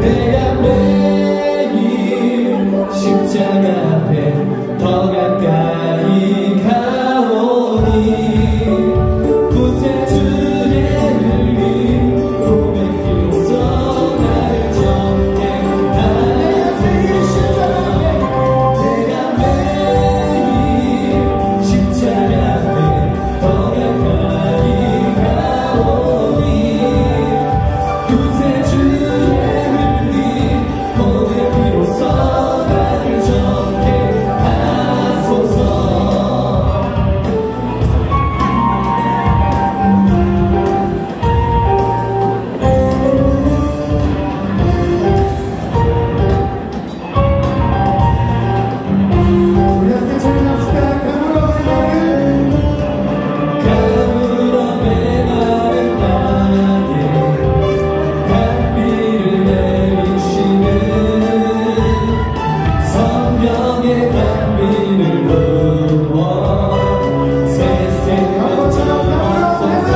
내가 매일 십자가 앞에 더 가까이 가오니 구세주의 흘린 몸의 피로써 나를 정케 하소서. 내가 매일 십자가 앞에 더 가까이 가오니 구세주의 흘린 몸의 피로써 나를 정케 하소서. 우리 함께 찬양합시다. 가물어 메마른 땅에 단비를 내리시는 성령의 단비를 부어 새 생명 주옵소서.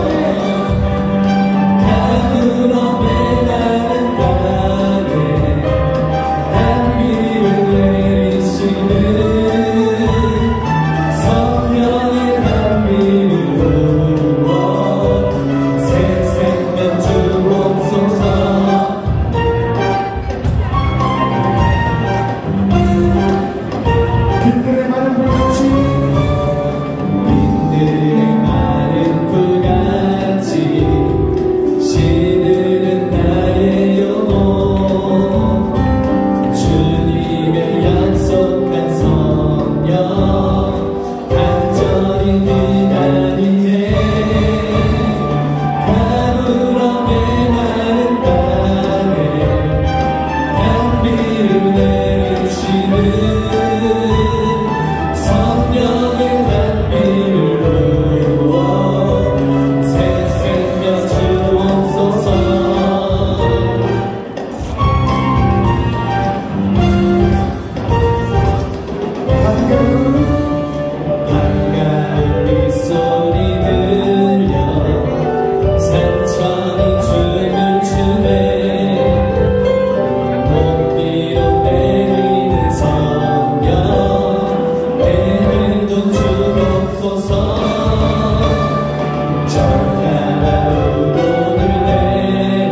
가물어 메마른 땅에 단비를 내리시는 성령의 단비를 부어 새 생명 주옵소서. 빛들의 마른 불같이 빛들의 마른 불같이 시드는 나의 영혼 주님의 약속한 성령 간절히 기다리네. 가물어 메마른 땅에 단비를 내리시는 성령의 단비를 부어 새 생명 주옵소서. 반가운 빗소리 들려 산천이 춤을 추네. 몸 위로 내리는 성령 내일도 주옵소서. 정갈한 우동을 내려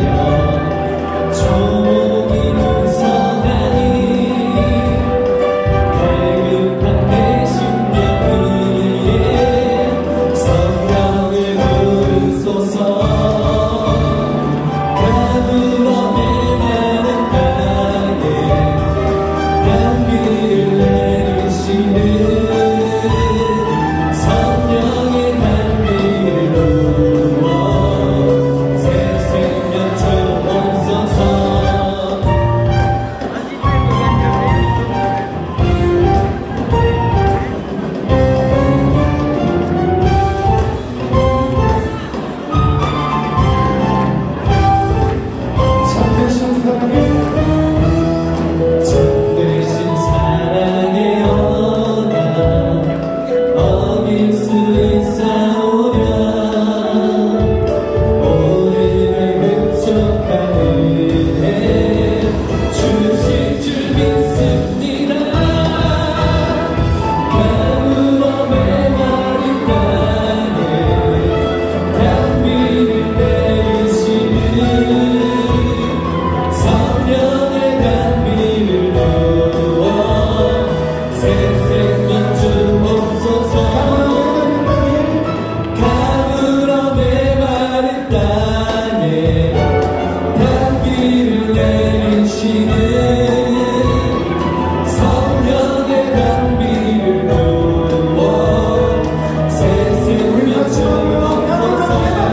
조목이 무성하니 갈급한 내 심령 위에 성령을 부르소서. 가물어 메마른 땅에 단비를 내리시는 성령의 단비를 부어 새 생명 주옵소서. 참되신 사랑에 참되신 사랑의 언약 어길 수 있사오랴. 오늘의 흡족한 은혜 주실 줄 믿습니다. 가물어 메마른 땅에 단비를 내리시는 성령의 단비를 부어 새 생명 주옵소서. 가물어 메마른 땅에 단비를 내리시는 성령의 단비를 부어 새 생명 주옵소서.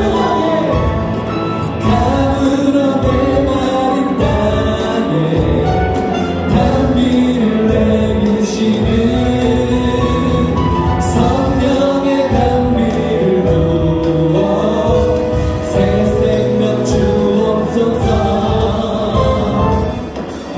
가물어 메마른 땅에 단비를 내리시는 성령의 단비를 부어 새 생명 주옵소서.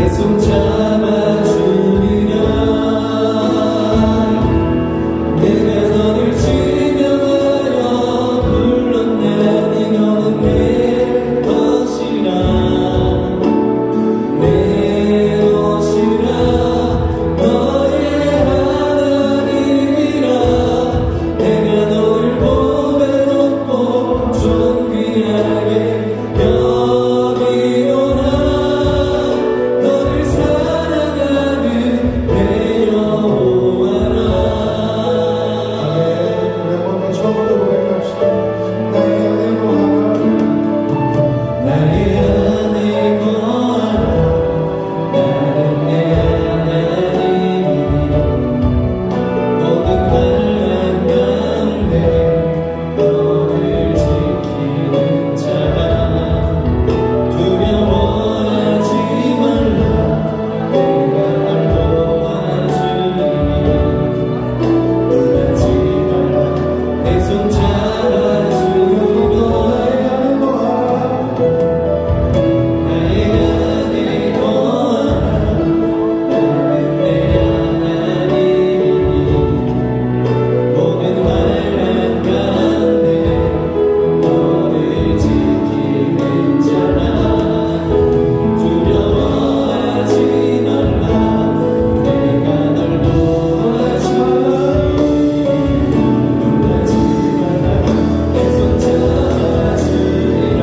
손 잡아주리라. 내가 너를 지명하여 불렀나니 너는 내 것이라. 내 것이라. 너의 하나님이라. 내가 너를 보배롭고 존귀하게 여기노라. 너를 사랑하는 내 여호와라. 우리 한번 더 처음부터 고백합시다. 나의 안에 거하라. 나의 안에 거하라. 나는 내 하나님이니 모든 환난 가운데 너를 지키는 자라. 두려워하지 말라. 내가 널 도와주리니 놀라지 말라. 내 손 잡아주고 나의 안에 거하라. 나의 안에 거하라. 나는 내 하나님이니 모든 환난 가운데 너를 지키는 자라. 두려워하지 말라. 내가 널 도와주리니 놀라지 말라. 내 손 잡아주리라.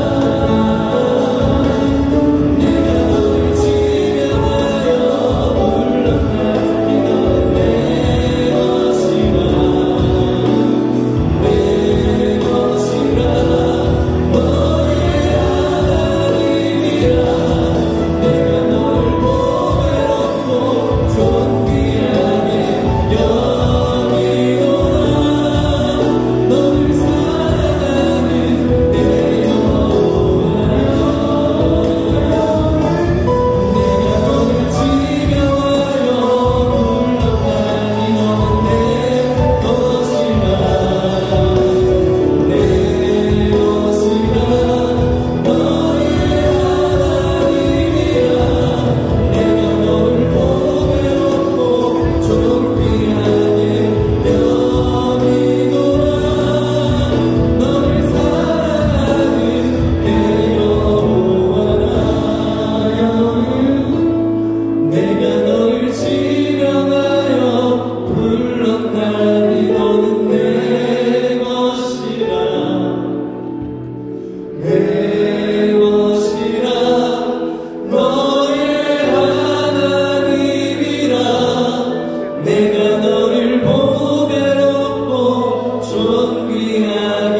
내가 너를 지명하여 불렀나니 너는 내 것이라. 내 것이라. 너의 하나님이라. 내가 너를 보배롭고 존귀하게 여기노라. 너를 사랑하는 내 여호와라. 내가 너를 지명하여 불렀나니 너는 내 것이라. 내 것이라. 너의 하나님이라. 내가 너를 보배롭고 존귀하게 여기노라. 너를 사랑하는 내 여호와라. 내가 너를 지명하여 불렀나니 너는 내 것이라. 내 것이라. 너의 하나님이라. 내가 너를 보배롭고 존귀하게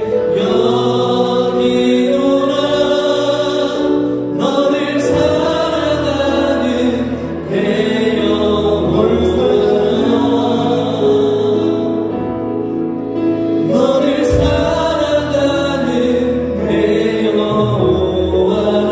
여기노라. 너를 사랑하는 내 여호와라. 너를 사랑하는 내 여호와라.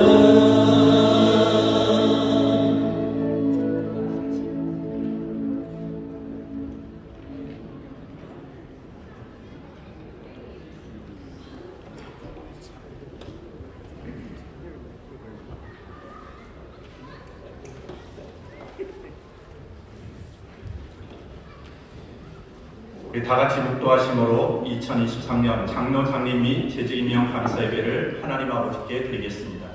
우리 다 같이 묵도하심으로 2023년 장로 장님 및 재직 임명 감사 예배를 하나님 아버지께 드리겠습니다.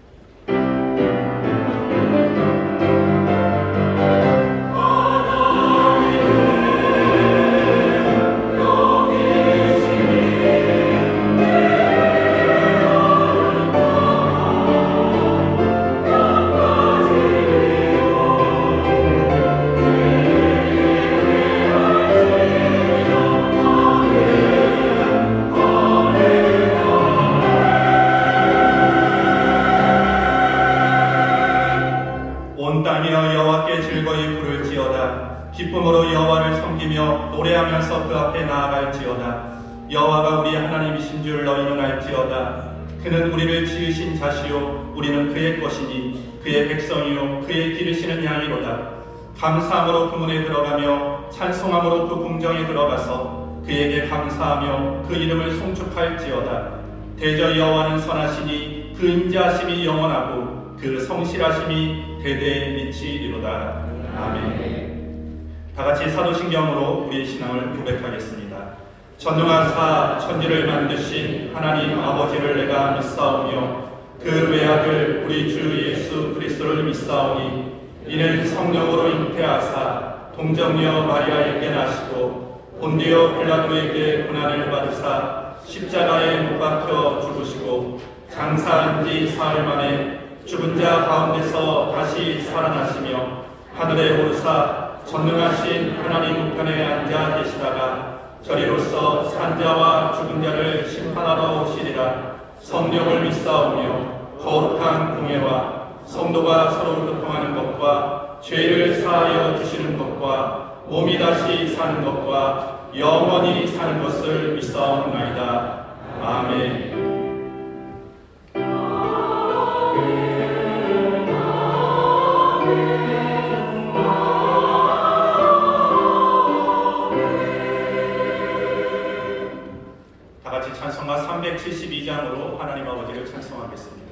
온 땅이여 여호와께 즐거이 부를지어다. 기쁨으로 여호와를 섬기며 노래하면서 그 앞에 나아갈지어다. 여호와가 우리 하나님이신 줄 너희는 알지어다. 그는 우리를 지으신 자시요 우리는 그의 것이니 그의 백성이요 그의 기르시는 양이로다. 감사함으로 그 문에 들어가며 찬송함으로 그 궁정에 들어가서 그에게 감사하며 그 이름을 송축할지어다. 대저 여호와는 선하시니 그 인자하심이 영원하고 그 성실하심이 대대에 미치리로다. 아멘. 다같이 사도신경으로 우리의 신앙을 고백하겠습니다. 전능하사 천지를 만드신 하나님 아버지를 내가 믿사오며 그 외아들 우리 주 예수 그리스도를 믿사오니 이는 성령으로 잉태하사 동정녀 마리아에게 나시고 본디오 빌라도에게 고난을 받으사 십자가에 못 박혀 죽으시고 장사한 지 사흘 만에 죽은 자 가운데서 다시 살아나시며 하늘에 오르사 전능하신 하나님 우편에 앉아 계시다가 저리로서 산자와 죽은 자를 심판하러 오시리라. 성령을 믿사오며 거룩한 공예와 성도가 서로 교통하는 것과 죄를 사하여 주시는 것과 몸이 다시 사는 것과 영원히 사는 것을 믿사옵나이다. 아멘. 다같이 찬송가 372장으로 하나님 아버지를 찬송하겠습니다.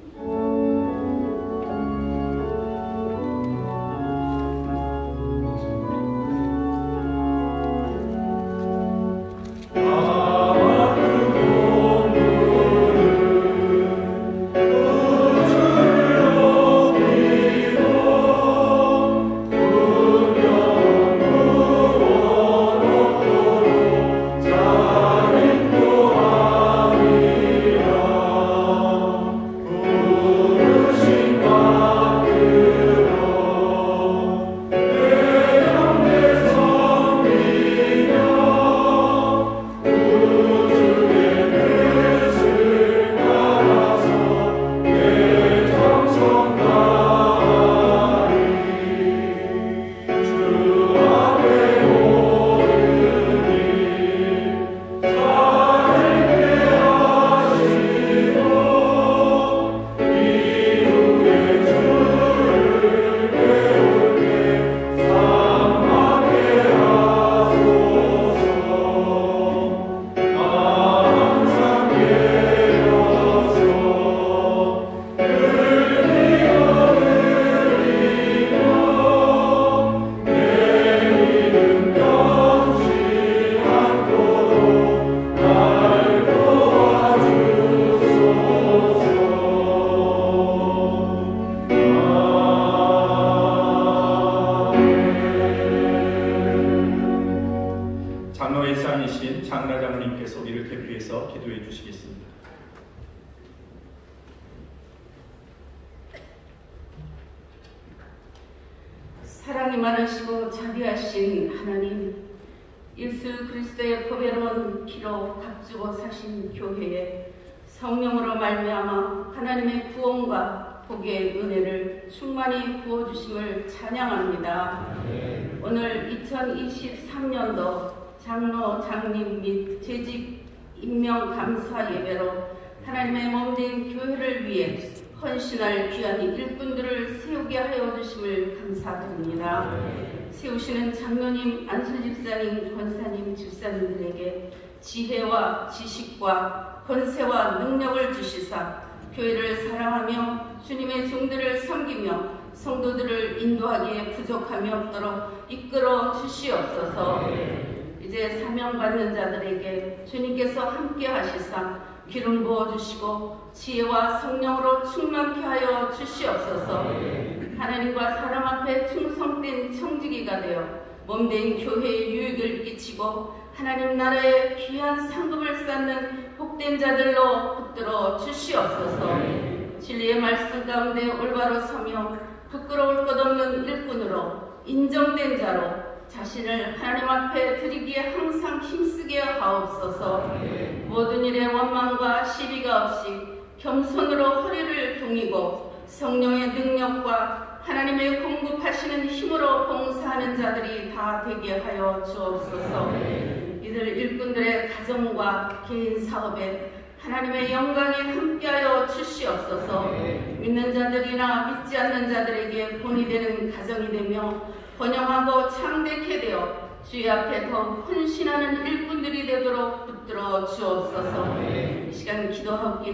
장로장로님께서 우리를 대표해서 기도해 주시겠습니다. 사랑이 많으시고 자비하신 하나님, 예수 그리스도의 보배로운 피로 값주고 사신 교회에 성령으로 말미암아 하나님의 구원과 복의 은혜를 충만히 부어주심을 찬양합니다. 오늘 2023년도 장로, 장님 및 재직 임명 감사 예배로 하나님의 몸된 교회를 위해 헌신할 귀한 일꾼들을 세우게 하여 주심을 감사드립니다. 세우시는 장로님, 안수집사님, 권사님, 집사님들에게 지혜와 지식과 권세와 능력을 주시사 교회를 사랑하며 주님의 종들을 섬기며 성도들을 인도하기에 부족함이 없도록 이끌어 주시옵소서. 이제 사명받는 자들에게 주님께서 함께 하시사 기름 부어주시고 지혜와 성령으로 충만케 하여 주시옵소서. 하나님과 사람 앞에 충성된 청지기가 되어 몸된 교회에 유익을 끼치고 하나님 나라의 귀한 상급을 쌓는 복된 자들로 붙들어 주시옵소서. 진리의 말씀 가운데 올바로 서며 부끄러울 것 없는 일꾼으로 인정된 자로 자신을 하나님 앞에 드리기에 항상 힘쓰게 하옵소서. 모든 일에 원망과 시비가 없이 겸손으로 허리를 동이고 성령의 능력과 하나님의 공급하시는 힘으로 봉사하는 자들이 다 되게 하여 주옵소서. 이들 일꾼들의 가정과 개인 사업에 하나님의 영광이 함께하여 주시옵소서. 믿는 자들이나 믿지 않는 자들에게 본이 되는 가정이 되며 번영하고 창대케 되어 주의 앞에 더 헌신하는 일꾼들이 되도록 붙들어 주옵소서. 이 시간 기도하기는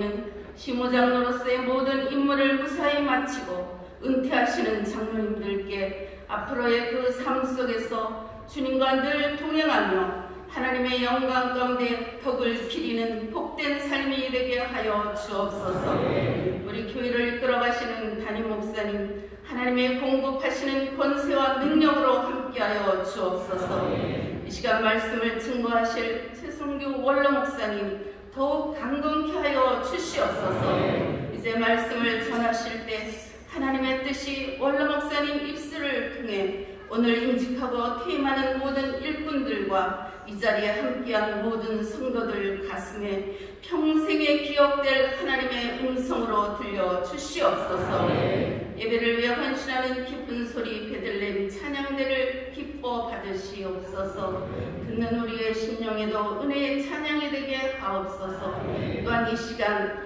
시무장로로서의 모든 임무를 무사히 마치고 은퇴하시는 장로님들께 앞으로의 그 삶 속에서 주님과 늘 동행하며 하나님의 영광 가운데 덕을 기리는 복된 삶이 되게 하여 주옵소서. 우리 교회를 이끌어가시는 담임 목사님, 하나님의 공급하시는 권세와 능력으로 함께하여 주옵소서. 이 시간 말씀을 증거하실 최성규 원로 목사님, 더욱 강건케 하여 주시옵소서. 이제 말씀을 전하실 때 하나님의 뜻이 원로 목사님 입술을 통해 오늘 임직하고 퇴임하는 모든 일꾼들과 이 자리에 함께한 모든 성도들 가슴에 평생에 기억될 하나님의 음성으로 들려 주시옵소서. 예배를 위해 헌신하는 기쁜 소리 베들레헴 찬양대를 기뻐 받으시옵소서. 듣는 우리의 심령에도 은혜의 찬양이 되게 하옵소서. 또한 이 시간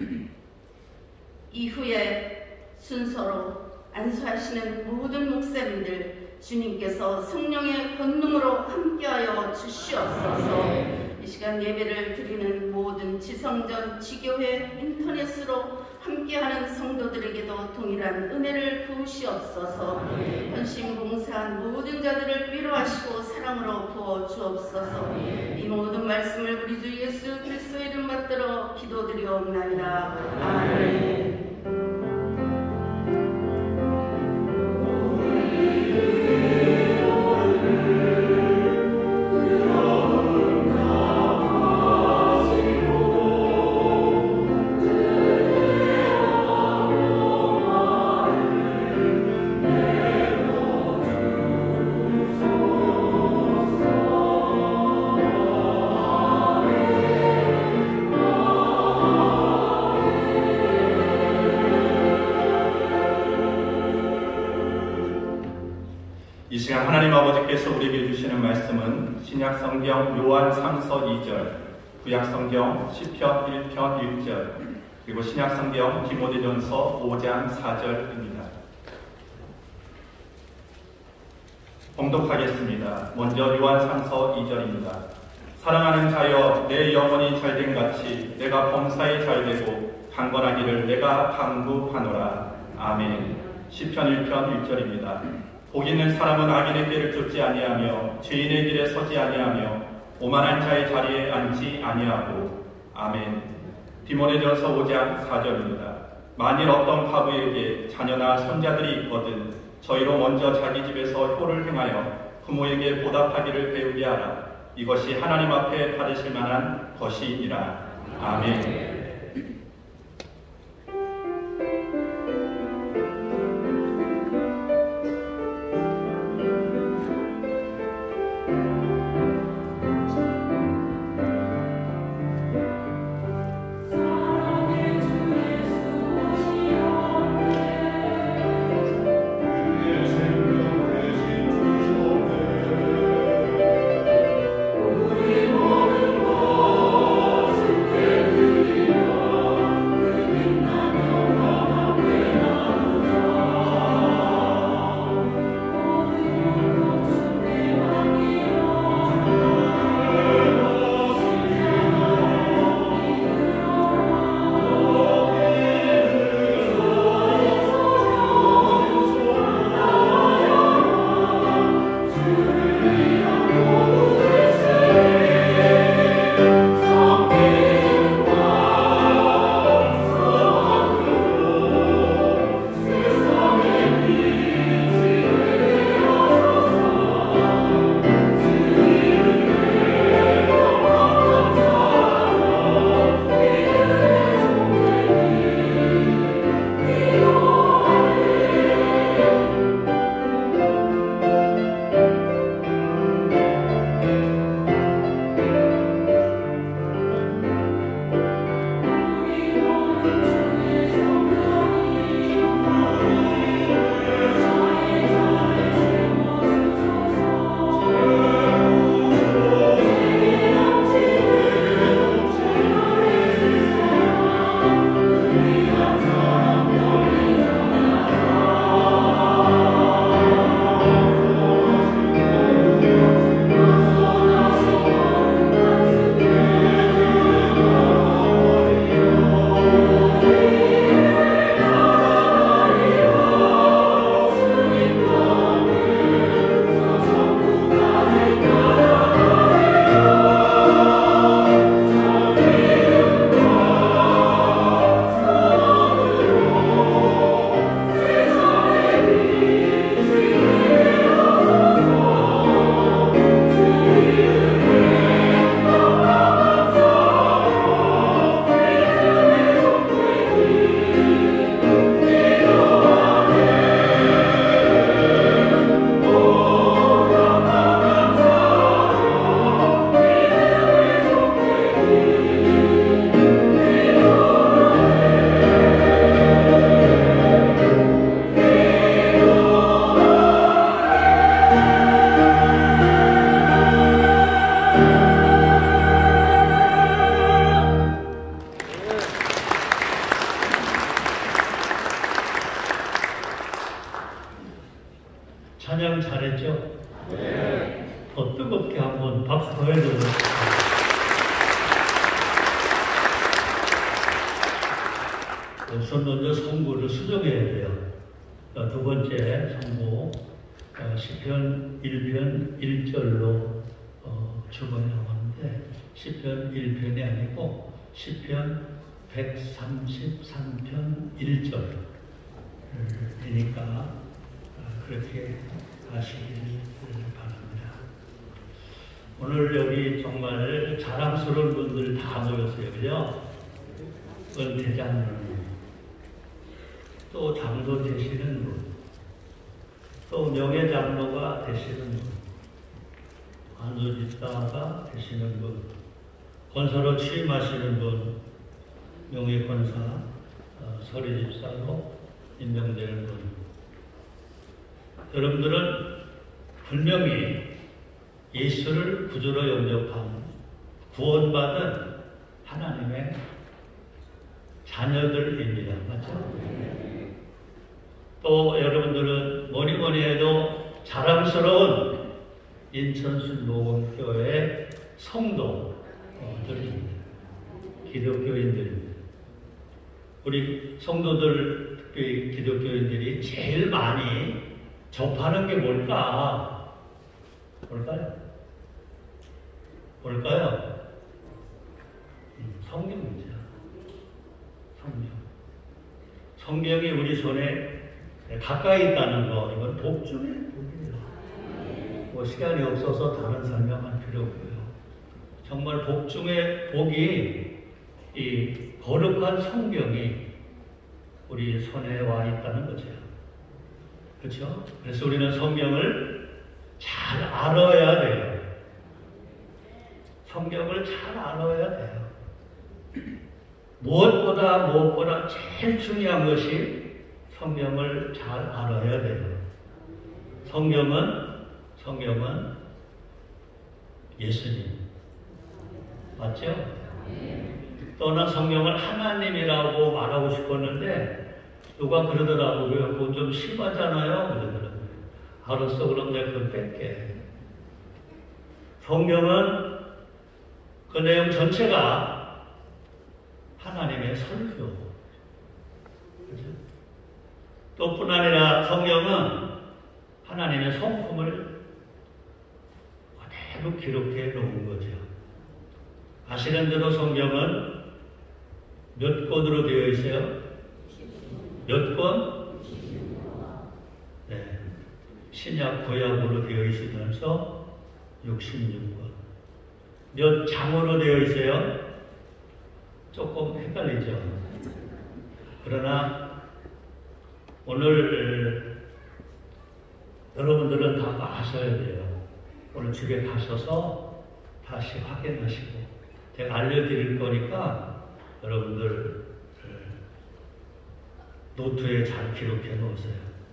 이후에 순서로 안수하시는 모든 목사님들 주님께서 성령의 권능으로 함께하여 주시옵소서. 이 시간 예배를 드리는 모든 지성전, 지교회, 인터넷으로 함께하는 성도들에게도 동일한 은혜를 부으시옵소서. 헌신 봉사한 모든 자들을 위로하시고 사랑으로 부어주옵소서. 이 모든 말씀을 우리 주 예수 그리스도의 이름 받들어 기도드리옵나이다. 아멘. 이 시간 하나님 아버지께서 우리에게 주시는 말씀은 신약성경 요한 3서 2절, 구약성경 시편 1편 1절, 그리고 신약성경 디모데전서 5장 4절입니다. 봉독하겠습니다. 먼저 요한 3서 2절입니다. 사랑하는 자여, 내 영혼이 잘된 같이 내가 범사에 잘되고 강건하기를 내가 간구하노라. 아멘. 시편 1편 1절입니다. 복 있는 사람은 악인의 길을 쫓지 아니하며 죄인의 길에 서지 아니하며 오만한 자의 자리에 앉지 아니하고. 아멘. 디모데전서 5장 4절입니다. 만일 어떤 과부에게 자녀나 손자들이 있거든 저희로 먼저 자기 집에서 효를 행하여 부모에게 보답하기를 배우게 하라. 이것이 하나님 앞에 받으실 만한 것이니라. 아멘. 우리 모든 것 주께 드리리. 찬양 잘했죠? 네. 더 뜨겁게 한번 박수 더 해줘요. 우선 먼저 성구를 수정해야 돼요. 두 번째 성구 시편 1편 1절로 주번에 나왔는데 시편 1편이 아니고 시편 133편 1절이니까 그렇게 하시길 바랍니다. 오늘 여기 정말 자랑스러운 분들 다 모였어요. 그죠? 은퇴장로님, 또 장로 되시는 분, 또 명예장로가 되시는 분, 안수집사가 되시는 분, 권사로 취임하시는 분, 명예권사, 서리집사로 임명되는 분. 여러분들은 분명히 예수를 구주로 영접한 구원받은 하나님의 자녀들입니다. 맞죠? 또 여러분들은 뭐니 해도 자랑스러운 인천순복음교회 성도들입니다. 기독교인들입니다. 우리 성도들, 특히 기독교인들이 제일 많이 접하는 게 뭘까요? 성경이죠. 성경이 우리 손에 가까이 있다는 거, 이건 복 중에 복이에요. 뭐 시간이 없어서 다른 설명할 필요 없고요. 정말 복 중에 복이 이 거룩한 성경이 우리 손에 와 있다는 거죠. 그렇죠? 그래서 우리는 성경을 잘 알아야 돼요. 성경을 잘 알아야 돼요. 무엇보다 제일 중요한 것이 성경을 잘 알아야 돼요. 성경은 예수님. 맞죠? 또는 성경을 하나님이라고 말하고 싶었는데 누가 그러더라고요. 그거 좀 심하잖아요. 그러더라고요. 알았어, 그럼 내가 그걸 뺄게. 성경은 그 내용 전체가 하나님의 설교. 그죠? 또 뿐 아니라 성경은 하나님의 성품을 그대로 기록해 놓은 거죠. 아시는 대로 성경은 몇 권으로 되어 있어요? 몇 권? 네. 신약, 구약으로 되어 있으면서 66권. 몇 장으로 되어 있어요? 조금 헷갈리죠? 그러나 오늘 여러분들은 다 아셔야 돼요. 오늘 집에 가셔서 다시 확인하시고 제가 알려드릴 거니까 여러분들 노트에 잘 기록해 놓으세요.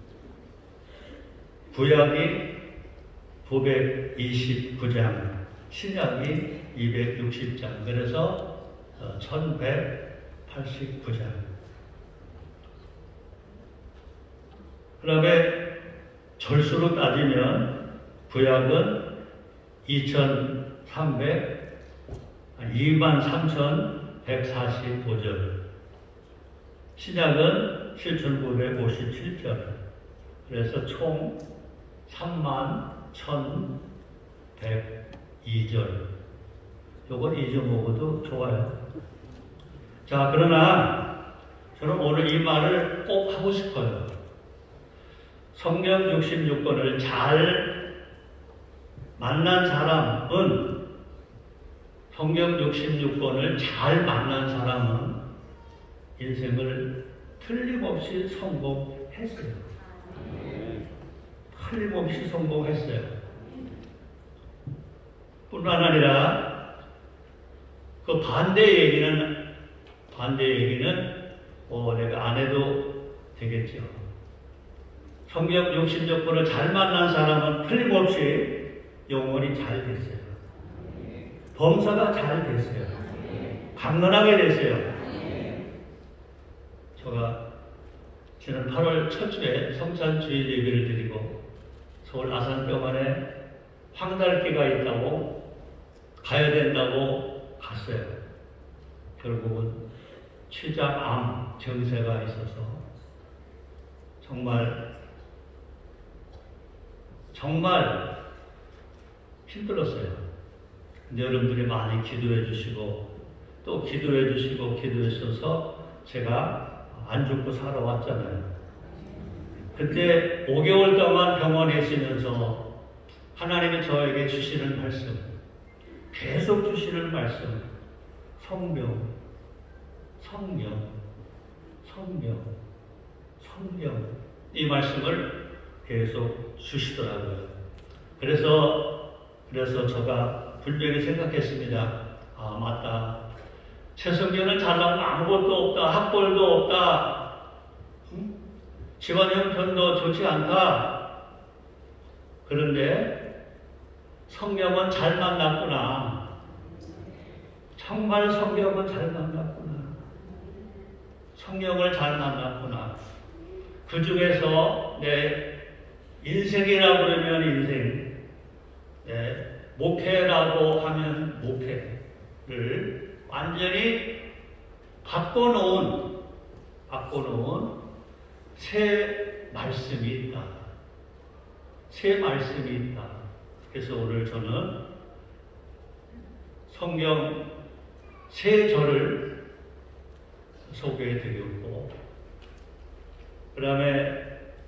구약이 929장, 신약이 260장, 그래서 1189장. 그 다음에 절수로 따지면 구약은 23,145절, 신약은 7,957절, 그래서 총 31,102절. 요걸 잊어먹어도 좋아요. 자, 그러나 저는 오늘 이 말을 꼭 하고 싶어요. 성경 66권을 잘 만난 사람은, 성경 66권을 잘 만난 사람은 인생을 틀림없이 성공했어요. 틀림없이 성공했어요. 뿐만 아니라 그 반대 얘기는 내가 안 해도 되겠죠. 성경 66권을 잘 만난 사람은 틀림없이 영혼이 잘 됐어요. 범사가 잘 됐어요. 강건하게 됐어요. 제가 지난 8월 첫 주에 성찬 주일 예배를 드리고 서울 아산병원에 황달기가 있다고 가야 된다고 갔어요. 결국은 췌장암 증세가 있어서 정말 힘들었어요. 근데 여러분들이 많이 기도해 주시고 또 기도해 주시고 기도해 주셔서 제가 안 죽고 살아왔잖아요. 그때 5개월 동안 병원에 있으면서 하나님이 저에게 주시는 말씀, 계속 주시는 말씀, 성령, 성령, 성령, 성령, 이 말씀을 계속 주시더라고요. 그래서 제가 분명히 생각했습니다. 아, 맞다. 최성균은 잘난 거 아무것도 없다. 학벌도 없다. 집안 형편도 좋지 않다. 그런데 성령은 잘 만났구나. 정말 성령은 잘 만났구나. 성령을 잘 만났구나. 그 중에서 내 인생이라고 그러면 인생, 목회라고 하면 목회를 완전히 바꿔놓은 새 말씀이 있다. 새 말씀이 있다. 그래서 오늘 저는 성경 새 절을 소개해드렸고, 그 다음에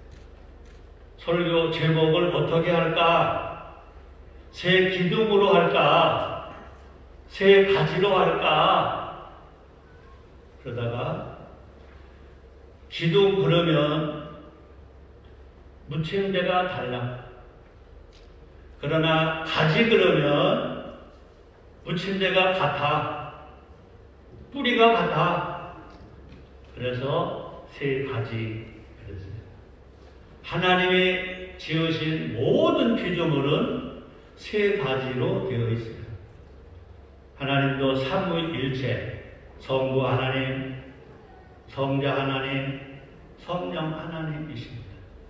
설교 제목을 어떻게 할까? 새 기둥으로 할까? 새 가지로 할까? 그러다가 기둥 그러면 묻히는 데가 달라. 그러나 가지 그러면 묻힌 데가 같아. 뿌리가 같아. 그래서 새 가지 그랬어요. 하나님이 지으신 모든 피조물은 세 가지로 되어 있어요. 하나님도 삼위일체, 성부 하나님, 성자 하나님, 성령 하나님이십니다.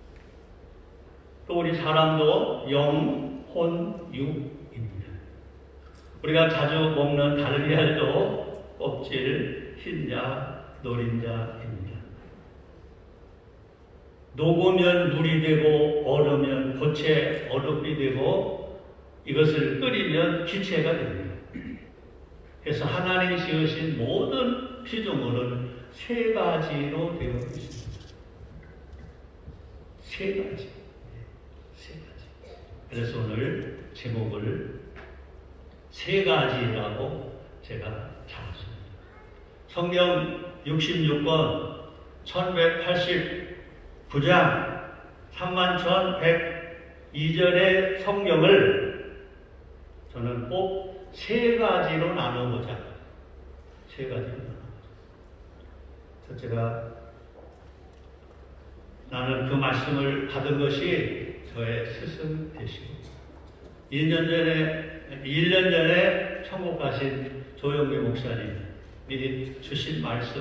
또 우리 사람도 영, 혼, 육입니다. 우리가 자주 먹는 달걀도 껍질, 흰자, 노린자입니다. 녹으면 물이 되고 얼으면 고체, 얼음이 되고 이것을 끓이면 기체가 됩니다. 그래서 하나님이 지으신 모든 피조물은 세 가지로 되어 있습니다. 세 가지. 그래서 오늘 제목을 세 가지라고 제가 잡았습니다. 성경 66권 1189장 31,102절의 성경을 저는 꼭 세 가지로 나눠보자. 세 가지로 나눠보자. 첫째가 나는 그 말씀을 받은 것이 저의 스승 되시고 1년 전에 천국 가신 조영기 목사님이 주신 말씀,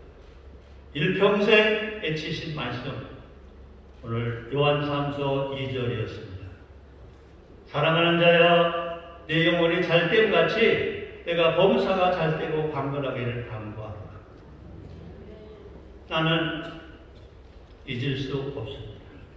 일평생 애치신 말씀, 오늘 요한삼서 2절이었습니다. 사랑하는 자여, 내 영혼이 잘됨같이 내가 범사가 잘되고 강건하기를 간구하노라. 나는 잊을 수 없습니다.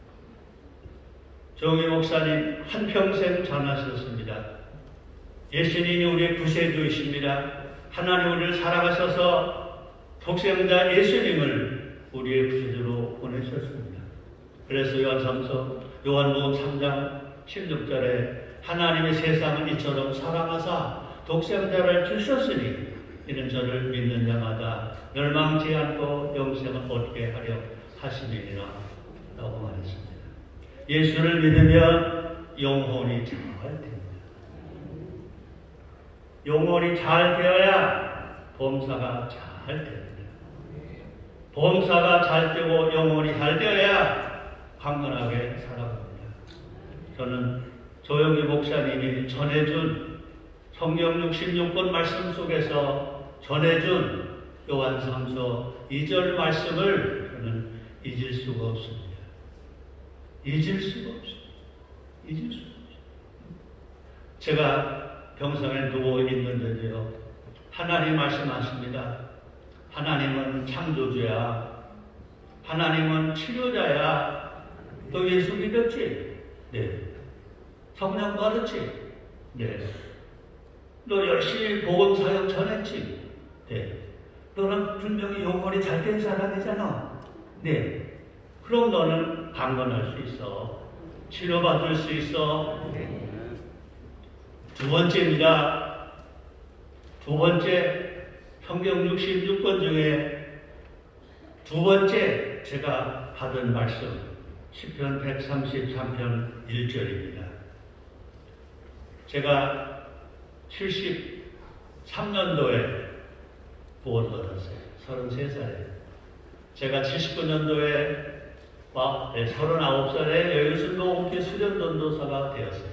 조영기 목사님 한평생 전하셨습니다. 예수님이 우리의 구세주이십니다. 하나님 우리를 사랑하셔서 독생자 예수님을 우리의 구세주로 보내셨습니다. 그래서 요한복음 3장 16절에 하나님의 세상을 이처럼 사랑하사 독생자를 주셨으니 이는 저를 믿는 자마다 멸망치 않고 영생을 얻게 하려 하심이니라 라고 말했습니다. 예수를 믿으면 영혼이 잘 됩니다. 영혼이 잘 되어야 범사가 잘 됩니다. 범사가 잘 되고 영혼이 잘 되어야 강건하게 살아갑니다. 저는 조영기 목사님이 전해준 성경 66권 말씀 속에서 전해준 요한삼서 2절 말씀을 저는 잊을 수가 없습니다. 잊을 수가 없습니다. 잊을 수 없죠. 제가 병상에 누워 있는데도요, 하나님 말씀하십니다. 하나님은 창조주야. 하나님은 치료자야. 너 예수 믿었지? 네. 성령 받았지? 네. 너 열심히 복음 사역 전했지? 네. 너는 분명히 영혼이 잘된 사람이잖아. 네. 그럼 너는 강건할 수 있어. 치료받을 수 있어. 네. 두 번째입니다. 두 번째, 성경 66권 중에 두 번째 제가 받은 말씀, 시편 133편 1절입니다. 제가 73년도에 구원받았어요. 33살에. 제가 79년도에 39살에 여의순도홍교 수련전도사가 되었어요.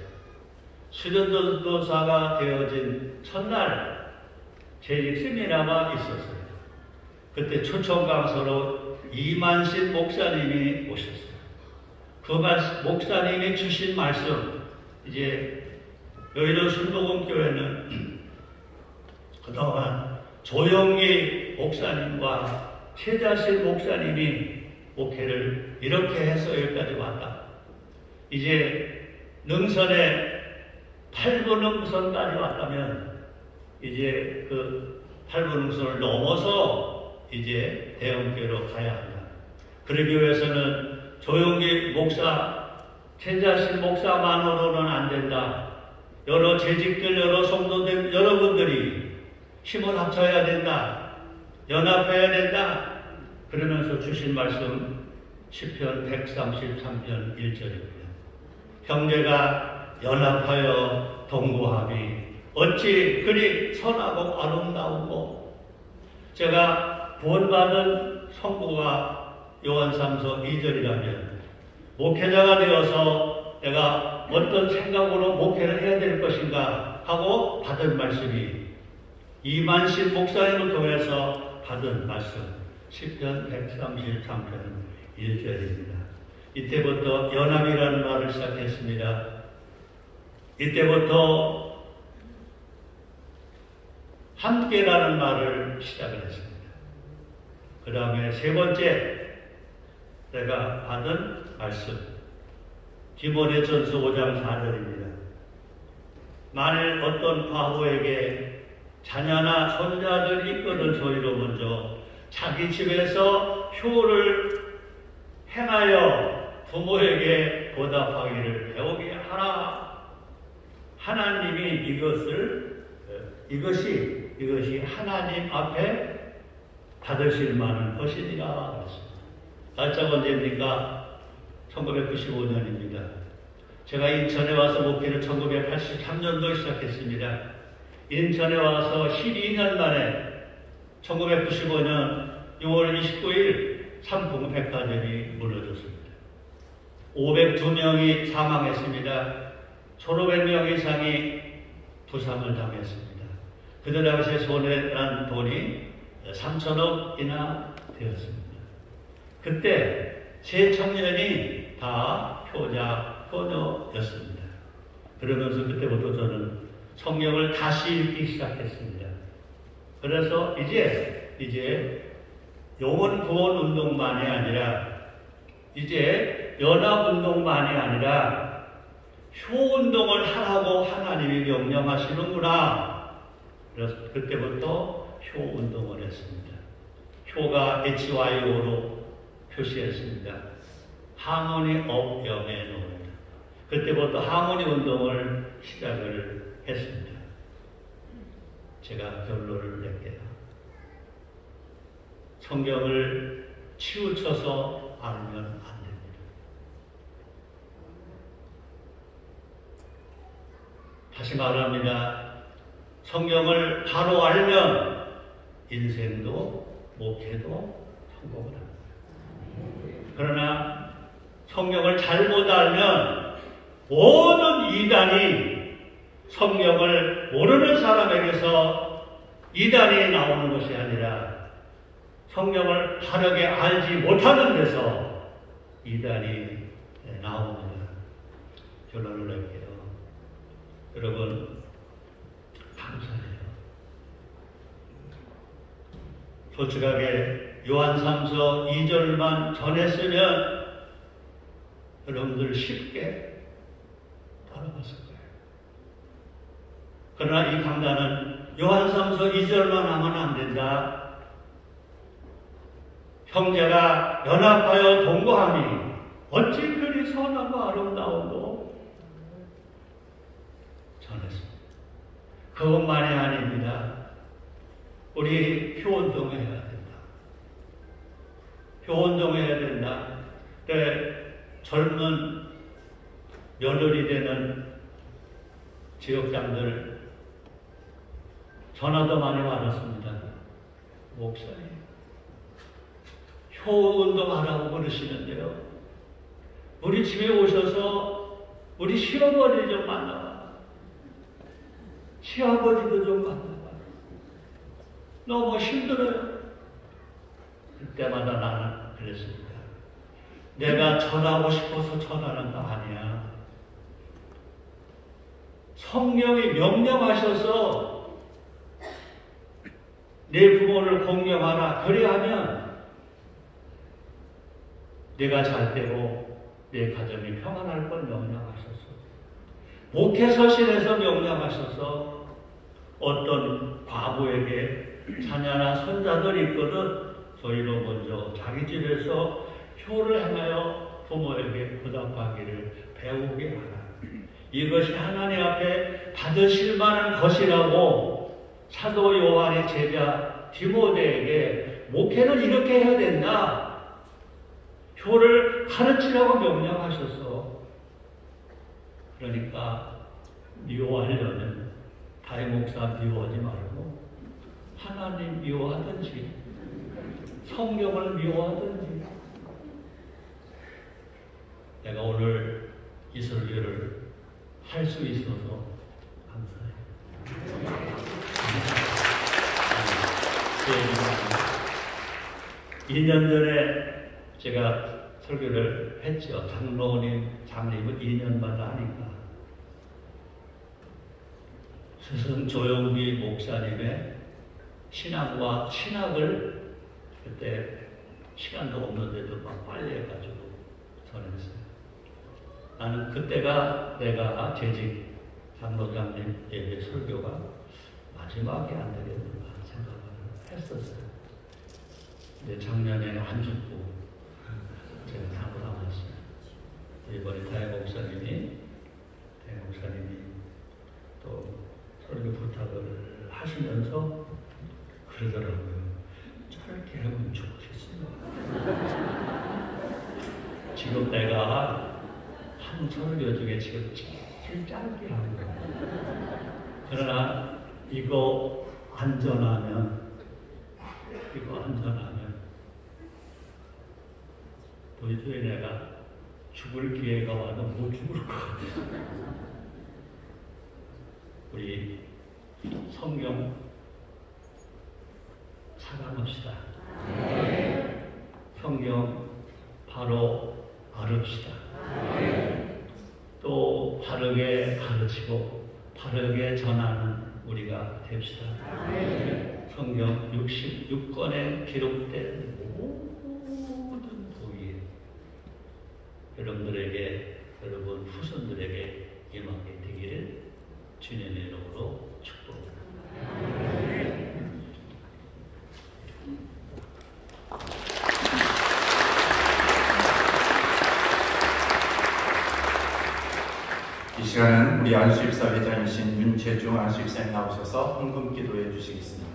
수련전도사가 되어진 첫날 재직 세미나가 있었어요. 그때 초청 강사로 이만신 목사님이 오셨어요. 그 목사님이 주신 말씀, 이제 여의도 순복음교회는 그동안 조영기 목사님과 최자실 목사님이 목회를 이렇게 해서 여기까지 왔다. 이제 능선에 8부 능선까지 왔다면 이제 그 8부 능선을 넘어서 이제 대형교회로 가야 한다. 그러기 위해서는 조영기 목사, 최자실 목사만으로는 안 된다. 여러 재직들, 여러 성도들, 여러분들이 힘을 합쳐야 된다. 연합해야 된다. 그러면서 주신 말씀 시편 133편 1절입니다. 형제가 연합하여 동거함이 어찌 그리 선하고 아름다우고. 제가 구원받은 성부가 요한삼서 2절이라면 목회자가 되어서 내가 어떤 생각으로 목회를 해야 될 것인가 하고 받은 말씀이 이만신 목사님을 통해서 받은 말씀 시편 133편 1절입니다. 이때부터 연합이라는 말을 시작했습니다. 이때부터 함께라는 말을 시작을 했습니다. 그 다음에 세 번째 내가 받은 말씀 디모데전서 5장 4절입니다. 만일 어떤 과부에게 자녀나 손자들 이끄는 소리로 먼저 자기 집에서 효를 행하여 부모에게 보답하기를 배우게 하라. 하나님이 이것이 하나님 앞에 받으실 만한 것이니라. 날짜가 언제입니까? 1995년입니다. 제가 인천에 와서 목회를 1983년도에 시작했습니다. 인천에 와서 12년 만에 1995년 6월 29일 삼풍백화점이 무너졌습니다. 502명이 사망했습니다. 1,500명 이상이 부상을 당했습니다. 그들 당시에 손해난 돈이 3천억이나 되었습니다. 그때 세 청년이 다 효녀였습니다. 그러면서 그때부터 저는 성경을 다시 읽기 시작했습니다. 그래서 이제 영혼 구원 운동만이 아니라 이제 연합 운동만이 아니라 효 운동을 하라고 하나님이 명령하시는구나. 그래서 그때부터 효 운동을 했습니다. 효가 HYO로 표시했습니다. 하모니 업 영의 노래다. 그때부터 하모니 운동을 시작을 했습니다. 제가 결론을 낼게요. 성경을 치우쳐서 알면 안 됩니다. 다시 말합니다. 성경을 바로 알면 인생도 목회도 성공을 합니다. 그러나 성경을 잘못 알면 모든 이단이 성경을 모르는 사람에게서 이단이 나오는 것이 아니라 성경을 바르게 알지 못하는 데서 이단이 나옵니다. 결론을 낼게요. 여러분, 감사해요. 솔직하게 요한3서 2절만 전했으면 여러분들 쉽게 따라갔을 거예요. 그러나 이 강단은 요한3서 2절만 하면 안 된다. 형제가 연합하여 동거하니 어찌 그리 선하고 아름다운도 전했습니다. 그것만이 아닙니다. 우리 효운동해야 된다. 효운동해야 된다. 젊은 며느리 되는 지역장들 전화도 많이 받았습니다. 목사님, 효운동하라고 그러시는데요. 우리 집에 오셔서 우리 시어머니 좀 만나봐. 시아버지도 좀 만나봐. 너무 힘들어요. 그때마다 나는 그랬습니다. 내가 전하고 싶어서 전하는 거 아니야. 성령이 명령하셔서 내 부모를 공경하라. 그래야면 내가 잘 되고 내 가정이 평안할 걸 명령하셔서, 목회서실에서 명령하셔서 어떤 과부에게 자녀나 손자들이 있거든 저희로 먼저 자기 집에서 효를 행하여 부모에게 보답하기를 배우게 하라. 이것이 하나님 앞에 받으실 만한 것이라고 사도 요한의 제자 디모데에게 목회는 이렇게 해야 된다. 효를 가르치라고 명령하셔서, 그러니까 미워하려면 다혜 목사 미워하지 말고 하나님 미워하든지 성경을 미워하든지. 내가 오늘 이 설교를 할 수 있어서 감사해요. 2년 전에 제가 설교를 했죠. 장로님은 2년마다 하니까. 스승 조영기 목사님의 신앙과 신학을 그때 시간도 없는데도 막 빨리 해가지고 전했어요. 나는 그때가 내가 재직 장로장님에게 설교가 마지막이 안 되겠는가 생각을 했었어요. 근데 작년에 안 죽고 제가 사고 남았어요. 이번에 다혜 목사님이 또 설교 부탁을 하시면서 그러더라고요. 짧게 하면 좋겠어요. 지금 내가 한 설교 중에 지금 제일 짧게 하는 거예요. 그러나 이거 안전하면 도저히 내가 죽을 기회가 와도 못 죽을 것 같아요. 우리 성경 사랑합시다. 성경 바로 알읍시다. 또 바르게 가르치고 바르게 전하는 우리가 됩시다. 성경 66권에 기록된 모든 복이 여러분들에게, 여러분 후손들에게 임하게 되기를 주님의 이름으로 축복합니다. 이 시간은 우리 안수입사 회장이신 윤재중 안수입사님 나오셔서 헌금 기도해 주시겠습니다.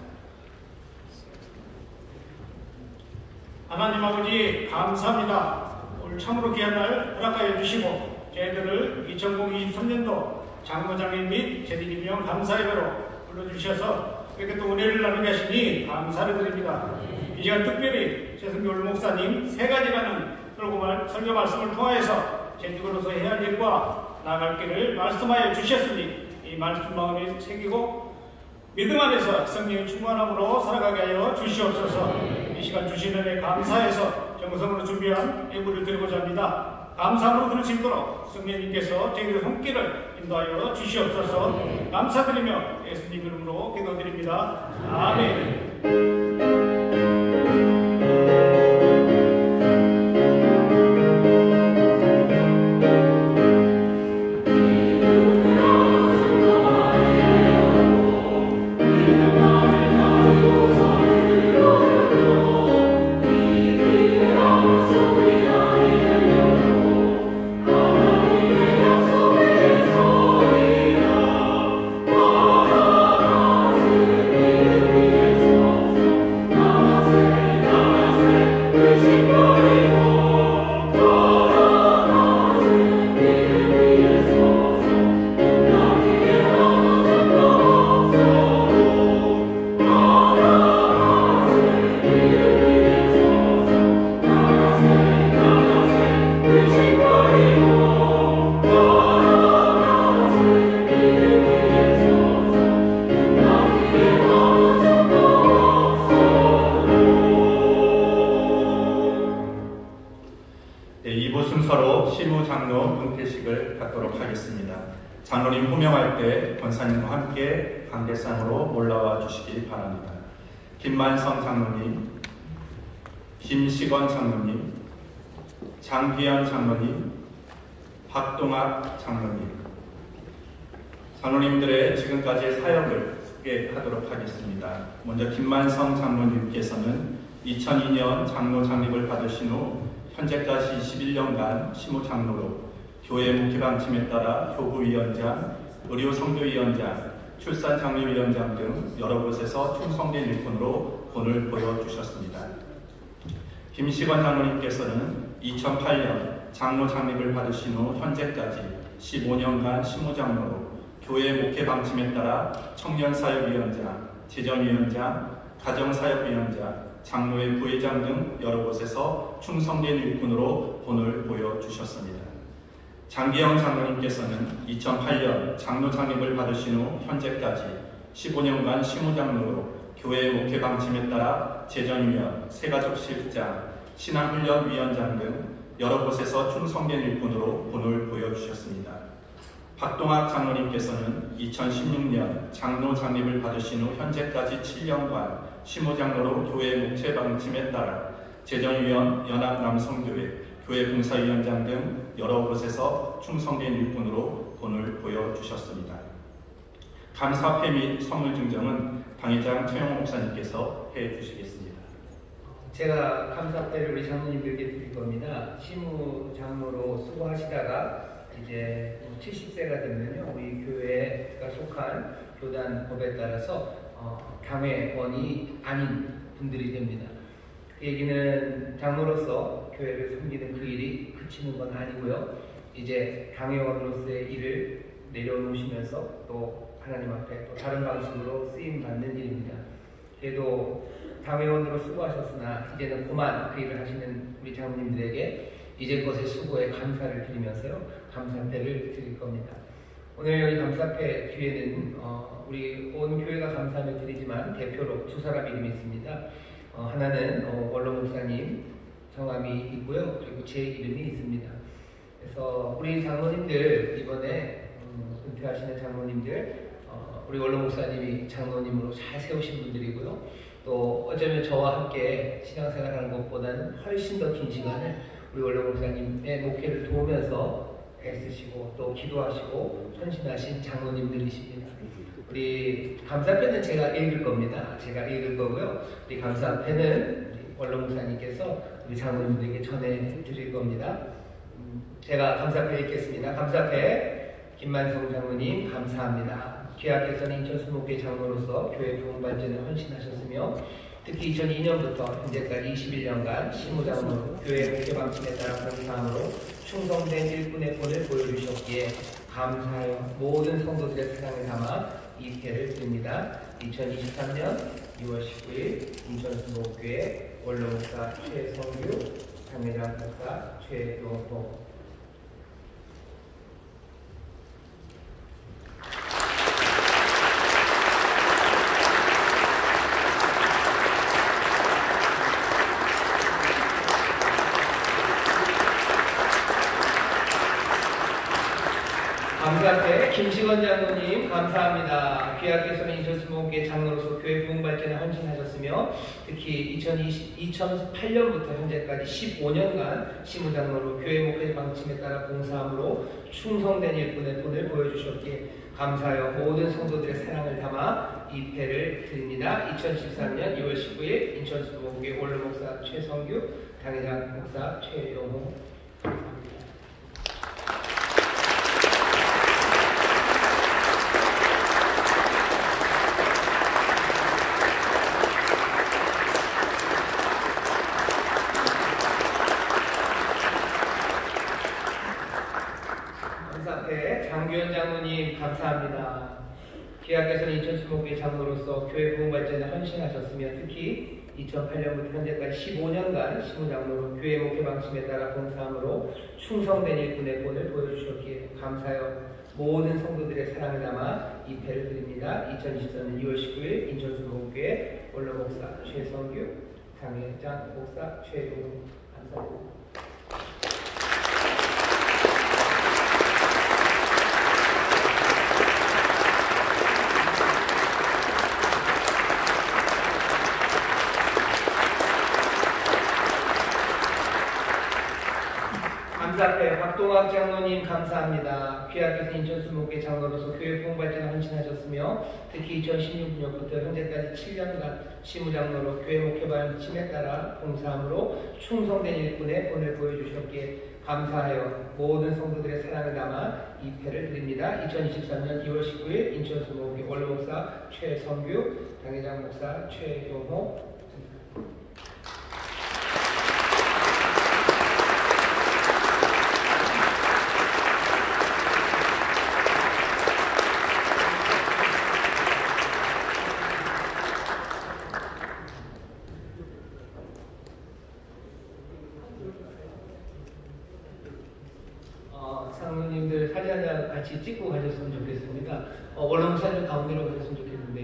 하나님 아버지 감사합니다. 오늘 참으로 귀한 날 허락하여 주시고 저희들을 2023년도 장로장님 및 재직임명 감사예배로 불러주셔서 이렇게 또 은혜를 나누게 하시니 감사를 드립니다. 이 시간 특별히 최승교 목사님 3가지라는 설교 말씀을 통하여서 재직으로서 해야 할 일과 나아갈 길을 말씀하여 주셨으니 이 말씀 마음에 새기고 믿음 안에서 성령의 충만함으로 살아가게 하여 주시옵소서. 이 시간 주시는 은혜 감사해서 정성으로 준비한 예물을 드리고자 합니다. 감사함으로 들을 수 있도록 성령님께서 저희들의 손길을 인도하여 주시옵소서. 감사드리며 예수님 이름으로 기도드립니다. 아멘. 장로님 호명할 때 권사님과 함께 관계상으로 올라와 주시기 바랍니다. 김만성 장로님, 김시건 장로님, 장기현 장로님, 박동학 장로님, 장로님들의 지금까지의 사역을 소개하도록 하겠습니다. 먼저 김만성 장로님께서는 2002년 장로 장립을 받으신 후 현재까지 21년간 시무장로로 교회 목회 방침에 따라 교구위원장, 의료성교위원장, 출산장려위원장 등 여러 곳에서 충성된 일꾼으로 본을 보여주셨습니다. 김시건 장로님께서는 2008년 장로 장립을 받으신 후 현재까지 15년간 시무장로로 교회 목회 방침에 따라 청년사역위원장, 재정위원장, 가정사역위원장, 장로회 부회장 등 여러 곳에서 충성된 일꾼으로 본을 보여주셨습니다. 장기영 장로님께서는 2008년 장로 장립을 받으신 후 현재까지 15년간 시무장로로 교회 목회 방침에 따라 재전위원, 새가족실장, 신앙훈련위원장 등 여러 곳에서 충성된 일꾼으로 본을 보여주셨습니다. 박동학 장로님께서는 2016년 장로 장립을 받으신 후 현재까지 7년간 시무장로로 교회 목회 방침에 따라 재전위원, 연합남성교회, 교회 봉사위원장 등 여러 곳에서 충성된 일꾼으로 본을 보여주셨습니다. 감사패 및 선물 증정은 당회장 최영호 목사님께서 해주시겠습니다. 제가 감사패를 우리 장로님들께 드릴 겁니다. 시무장로로 수고하시다가 이제 70세가 되면요, 우리 교회가 속한 교단 법에 따라서 당회원이 아닌 분들이 됩니다. 그 얘기는 장로로서 교회를 섬기는 그 일이 그치는 건 아니고요. 이제 당회원으로서의 일을 내려놓으시면서 또 하나님 앞에 또 다른 방식으로 쓰임받는 일입니다. 그래도 당회원으로 수고하셨으나 이제는 그만 그 일을 하시는 우리 장로님들에게 이제껏의 수고에 감사를 드리면서요, 감사패를 드릴 겁니다. 오늘 여기 감사패 뒤에는 우리 온 교회가 감사를 드리지만 대표로 두 사람 이름이 있습니다. 하나는 원로 목사님 성함이 있고요, 그리고 제 이름이 있습니다. 그래서 우리 장로님들 이번에 은퇴하시는 장로님들, 우리 원로 목사님이 장로님으로 잘 세우신 분들이고요. 또 어쩌면 저와 함께 신앙생활하는 것보다는 훨씬 더 긴 시간을 우리 원로 목사님의 목회를 도우면서 애쓰시고 또 기도하시고 헌신하신 장로님들이십니다. 우리 감사패는 제가 읽을 겁니다. 제가 읽을 거고요. 우리 감사패는 원로 목사님께서 우리 장로님들에게 전해드릴 겁니다. 제가 감사패 읽겠습니다. 감사패 김만성 장로님 감사합니다. 귀하께서는 인천수목회 장로로서 교회 부흥반전에 헌신하셨으며 특히 2002년부터 현재까지 21년간 시무장로로 교회 목회 방침에 따라 봉사함으로 충성된 일꾼의 본을 보여주셨기에 감사하여 모든 성도들의 사랑을 담아 이 패를 드립니다. 2023년 6월 19일 인천수목교회 원로목사 최성규, 당회장 목사 최용호. 감사합니다. 김시건 장로님 감사합니다. 귀하께서는 인천수목교회 장로로서 교회 부흥 발전에 헌신하셨으며 특히 2008년부터 현재까지 15년간 시무장로로 교회 목회 방침에 따라 봉사함으로 충성된 일꾼의 본을 보여주셨기에 감사하여 모든 성도들의 사랑을 담아 이 패를 드립니다. 2013년 2월 19일 인천수목교회 원로 목사 최성규, 당회장 목사 최영호. 장규현 장로님 감사합니다. 귀하께서는 인천수목교회 장로로서 교회 부흥 발전에 헌신하셨으며 특히 2008년부터 현재까지 15년간 시무장로로 교회 목회 방침에 따라 봉사함으로 충성된 일꾼의 본을 보여주셨기에 감사하여 모든 성도들의 사랑을 담아 이 패를 드립니다. 2023년 2월 19일 인천수목교회 원로 목사 최성규, 당회장 목사 최용호. 감사합니다. 감사패 박동학 장로님 감사합니다. 귀하께서 인천수목교회 장로로서 교회 부흥 발전에 헌신하셨으며 특히 2016년부터 현재까지 7년간 시무장로로 교회 목회 방침에 따라 봉사함으로 충성된 일꾼의 본을 보여주셨기에 감사하여 모든 성도들의 사랑을 담아 이 패를 드립니다. 2023년 2월 19일 인천수목교회 원로 목사 최성규, 당회장 목사 최용호. 장로님들 사진 한 장 같이 찍고 가셨으면 좋겠습니다. 원룸 사진 가운데로 가셨으면 좋겠는데요.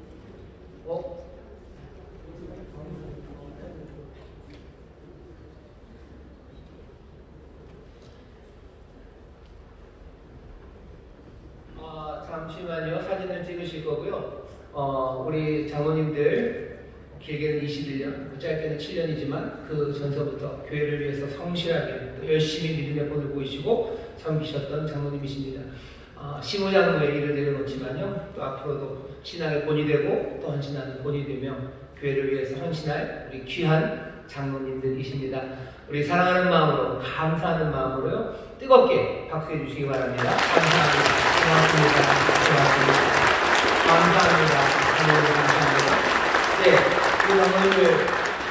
잠시만요. 사진을 찍으실 거고요. 우리 장로님들 길게는 21년, 짧게는 7년이지만 그 전서부터 교회를 위해서 성실하게 또 열심히 믿음의 본을 보이시고 섬기셨던 장로님이십니다. 시무장로의 일을 내려놓지만요, 또 앞으로도 신앙의 본이 되고 또 헌신하는 본이 되며 교회를 위해서 헌신할 우리 귀한 장로님들이십니다. 우리 사랑하는 마음으로, 감사하는 마음으로요, 뜨겁게 박수해 주시기 바랍니다. 감사합니다. 고맙습니다. 고맙습니다. 감사합니다. 감사합니다. 네, 우리 장로님들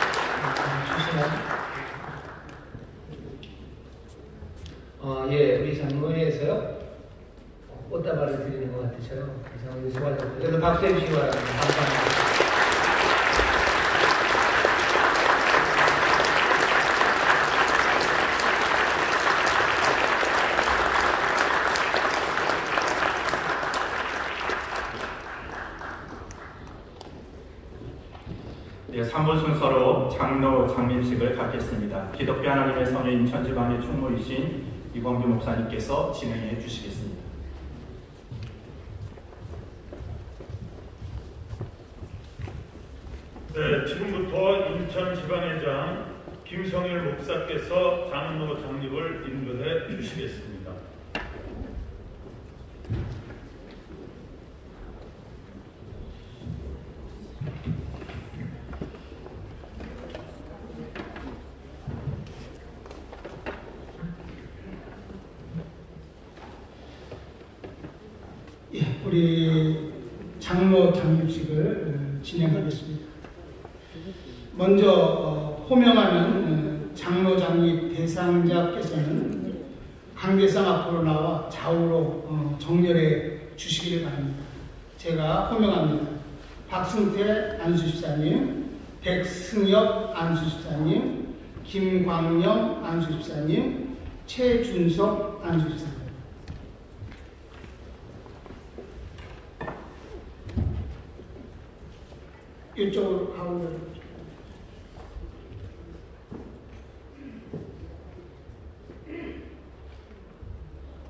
주시면 예, 우리 장로회에서요 꽃다발을 드리는 것 같으셔요. 장로님 수고하셨고, 여러분 박수해 주시기 바랍니다. 감사합니다. 네, 3부 순서로 장로 장립식을 갖겠습니다. 기독교 하나님의 성의 인천지방의 충무이신 이광규 목사님께서 진행해 주시겠습니다. 네, 지금부터 인천지방회장 김성일 목사께서 장로 장립을 인도해 주시겠습니다. 우리 장로 장립식을 진행하겠습니다. 먼저 호명하는 장로 장립 대상자께서는 관계상 앞으로 나와 좌우로 정렬해 주시기를 바랍니다. 제가 호명합니다. 박승태 안수집사님, 백승엽 안수집사님, 김광영 안수집사님, 최준석 안수집사님. 이쪽으로 가운데로.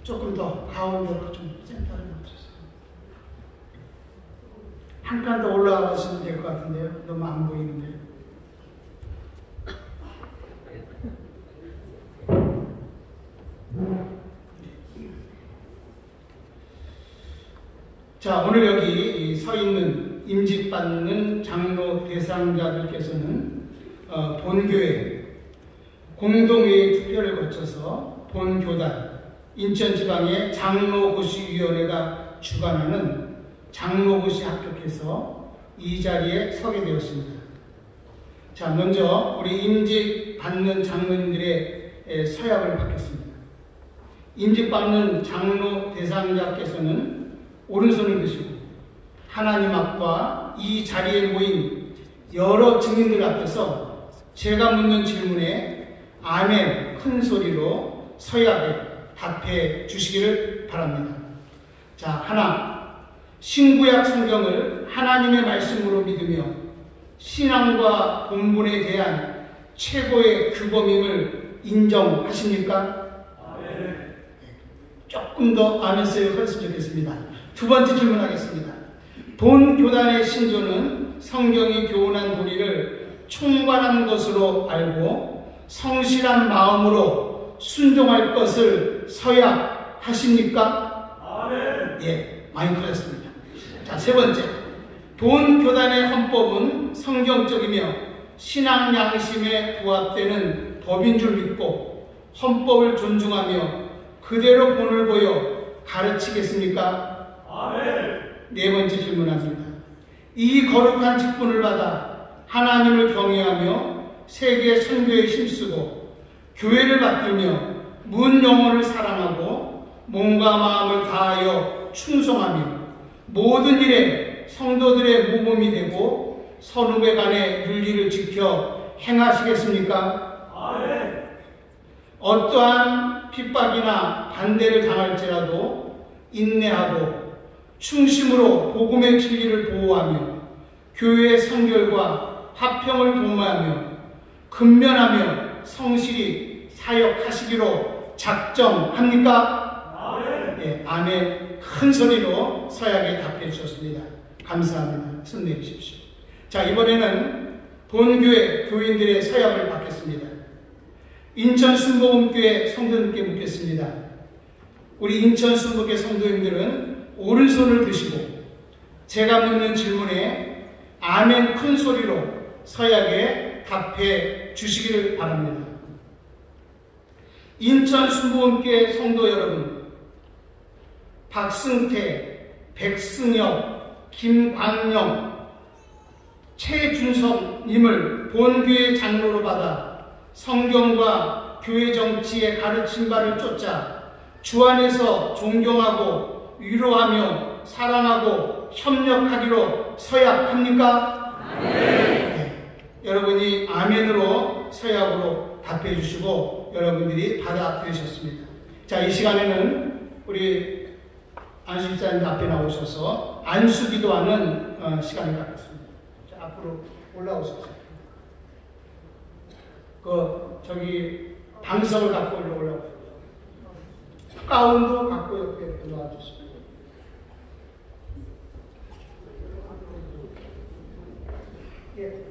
조금 더 가운데로 좀 센터를 맞춰서 한 칸 더 올라가시면 될 것 같은데요. 너무 안 보이는데요. 자, 오늘 여기 서 있는 임직받는 장로 대상자들께서는 본교회 공동회의 투표를 거쳐서 본교단 인천지방의 장로고시위원회가 주관하는 장로고시 합격해서 이 자리에 서게 되었습니다. 자, 먼저 우리 임직받는 장로님들의 서약을 받겠습니다. 임직받는 장로 대상자께서는 오른손을 드시고 하나님 앞과 이 자리에 모인 여러 증인들 앞에서 제가 묻는 질문에 아멘 큰 소리로 서약에 답해 주시기를 바랍니다. 자, 하나, 신구약 성경을 하나님의 말씀으로 믿으며 신앙과 본분에 대한 최고의 규범임을 인정하십니까? 아멘. 조금 더 아멘 소리를 했으면 좋겠습니다. 두 번째 질문하겠습니다. 본 교단의 신조는 성경이 교훈한 도리를 총괄한 것으로 알고 성실한 마음으로 순종할 것을 서약하십니까? 아멘. 예, 많이 들었습니다. 자, 세 번째. 본 교단의 헌법은 성경적이며 신앙 양심에 부합되는 법인 줄 믿고 헌법을 존중하며 그대로 본을 보여 가르치겠습니까? 아멘. 네 번째 질문합니다. 이 거룩한 직분을 받아 하나님을 경외하며 세계 선교에 힘쓰고 교회를 받들며 문 영혼을 사랑하고 몸과 마음을 다하여 충성하며 모든 일에 성도들의 모범이 되고 선후배 간의 윤리를 지켜 행하시겠습니까? 아멘. 어떠한 핍박이나 반대를 당할지라도 인내하고 충심으로 복음의 진리를 보호하며 교회의 성결과 화평을 도모하며 근면하며 성실히 사역하시기로 작정합니까? 아멘. 네, 아멘 큰 소리로 서약에 답해 주셨습니다. 감사합니다. 손 내리십시오. 자, 이번에는 본교회 교인들의 서약을 받겠습니다. 인천 순복음교회 성도님께 묻겠습니다. 우리 인천 순복음교회 성도님들은 오른손을 드시고 제가 묻는 질문에 아멘 큰 소리로 서약에 답해 주시기를 바랍니다. 인천 순복음교회 성도 여러분, 박승태, 백승혁, 김광영, 최준성님을 본교회 장로로 받아 성경과 교회 정치의 가르친 바를 쫓아 주 안에서 존경하고 위로하며 사랑하고 협력하기로 서약합니까? 아멘. 네. 여러분이 아멘으로 서약으로 답해 주시고 여러분들이 받아들이셨습니다. 자, 이 시간에는 우리 안수집사님 앞에 나오셔서 안수기도하는 시간을 갖겠습니다. 자, 앞으로 올라오십시오. 저기 방석을 갖고 올라오십시오. 가운도 갖고 옆에 놓아주십시오. 예.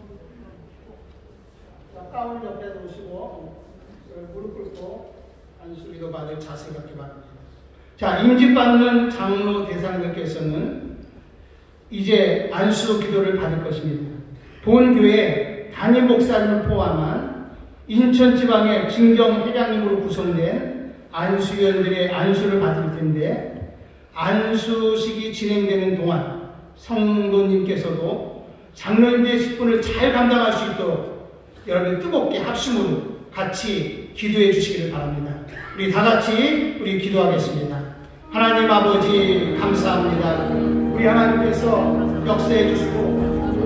자, 가운 옆에 놓으시고 무릎 꿇고 안수기도 받을 자세 갖기 바랍니다. 자, 임직받는 장로 대상자께서는 이제 안수 기도를 받을 것입니다. 본교회 담임 목사님을 포함한 인천 지방의 진경 회장님으로 구성된 안수위원들의 안수를 받을 텐데, 안수식이 진행되는 동안 성도님께서도 장로님들의 직분을 잘 감당할 수 있도록 여러분 뜨겁게 합심으로 같이 기도해 주시기를 바랍니다. 우리 다 같이 우리 기도하겠습니다. 하나님 아버지 감사합니다. 우리 하나님께서 역사해 주시고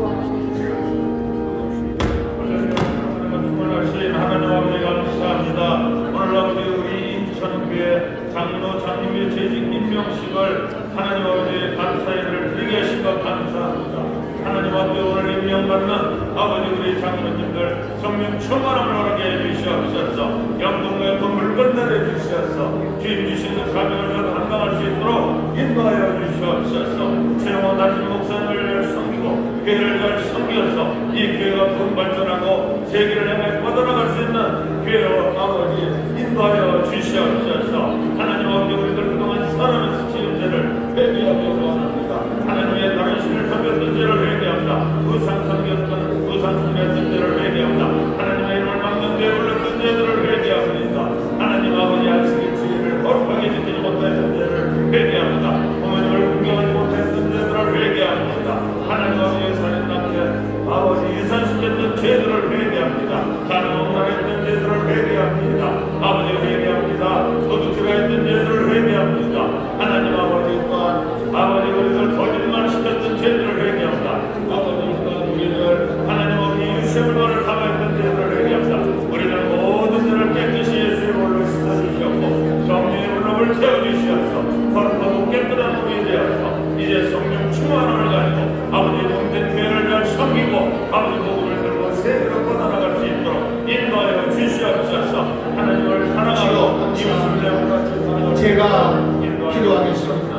하나님 아버지 감사합니다. 오늘 아버지 우리 인천교회 장로 장님의 재직 임명식을 하나님 아버지 감사의를 드리게 하신 것 감사합니다. 하나님 아버지 오늘 임명받는 아버지 우리 장로님들 성령 충만함을 허락해 주시옵소서. 영동의 건물 건너려 주시옵소서. 주임 주시는 사명을 감당할 수 있도록 인도하여 주시옵소서. 최영원 단임 목사님을 섬기고 교회를 잘 섬겨서 이 교회가 더 발전하고 세계를 향해 뻗어나갈 수 있는 교회로 아버지 인도하여 주시옵소서. 하나님 아버지 우리들 그동안 살아면서 지은 죄를 회개하며 원합니다. 하나님의 다른 신을 섬겼던 죄를 회개합니다. 우상 섬겼던 죄를 회개합니다. 하나님의 이름을 막는 죄를 올렸던 죄들을 회개합니다. 하나님 아버지 안식일 주일을 거룩하게 지키지 못했던 죄를 회개합니다. 부모님을 공경하지 못했던 죄들을 회개합니다. 하나님 아버지의 살인남편 아버지 유산시켰던 죄들을 회개합니다. 다른 엉망했던 죄들을 회개합니다. 아버지 회개합니다. 도둑질을 했던 죄들을 회개합니다. 하나님 아버지 또한 아버지 우리들 거짓말 시켰던 죄들을 회개합니다. 아버지 또한 우리들 하나님 아버지 유세물과를 당했던 죄들을 회개합니다. 우리들 모든 죄를 깨끗이 예수의 볼로 씻어주시옵고 성령의 물로 태워주시옵소서. 거룩하고 깨끗한 몸이 되어서 이제 성령 충만함을 가지고 아버지의 몸된 교회를 잘 섬기고 아버지 복음을 들고 세계로 뻗어나갈 수 있도록 인도하여 주시옵소서. 하나님을 사랑하고 이웃을 내어같이 사랑하고 제가 기도하겠습니다.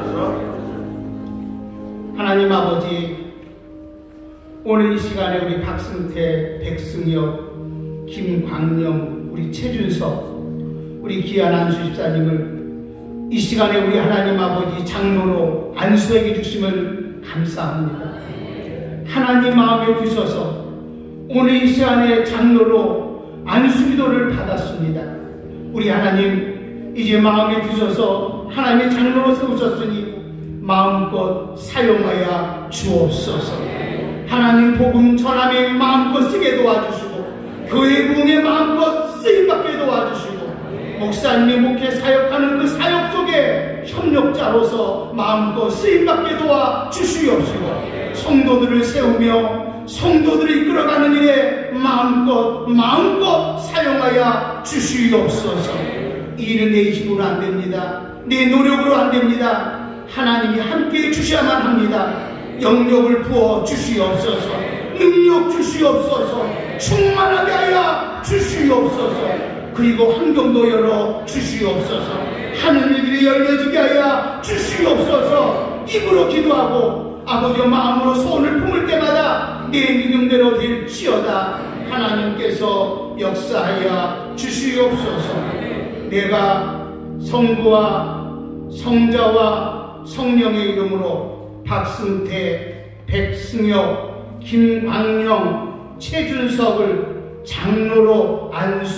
하나님 아버지, 오늘 이 시간에 우리 박승태, 백승혁, 김광영, 우리 최준석, 우리 귀한 안수 집사님을 이 시간에 우리 하나님 아버지 장로로 안수해 주심을 감사합니다. 하나님 마음에 두셔서 오늘 이 시간에 장로로 안수기도를 받았습니다. 우리 하나님 이제 마음에 두셔서 하나님의 장로로 세우셨으니 마음껏 사용하여 주옵소서. 하나님 복음 전함에 마음껏 쓰게 도와주시고 교회 부흥에 마음껏 쓰임받게 도와주시고 목사님이 목회 사역하는 그 사역 속에 협력자로서 마음껏 쓰임받게 도와주시옵시고 성도들을 세우며 성도들을 이끌어가는 일에 마음껏 사용하여 주시옵소서. 이 일은 내 힘으로 안 됩니다. 내 노력으로 안 됩니다. 하나님이 함께해 주셔야만 합니다. 영력을 부어 주시옵소서. 능력 주시옵소서. 충만하게 하여 주시옵소서. 그리고 환경도 열어 주시옵소서. 하늘길이 열려지게 하여 주시옵소서. 입으로 기도하고 아버지의 마음으로 소원을 품을 때마다 내 믿음대로 될지어다. 하나님께서 역사하여 주시옵소서. 내가 성부와 성자와 성령의 이름으로 박승태, 백승혁, 김광영, 최준석을 장로로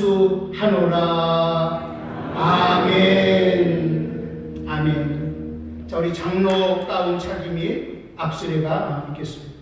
안수하노라. 아멘. 아멘. 자, 우리 장로 가운 차기 및 앞수례가 있겠습니다.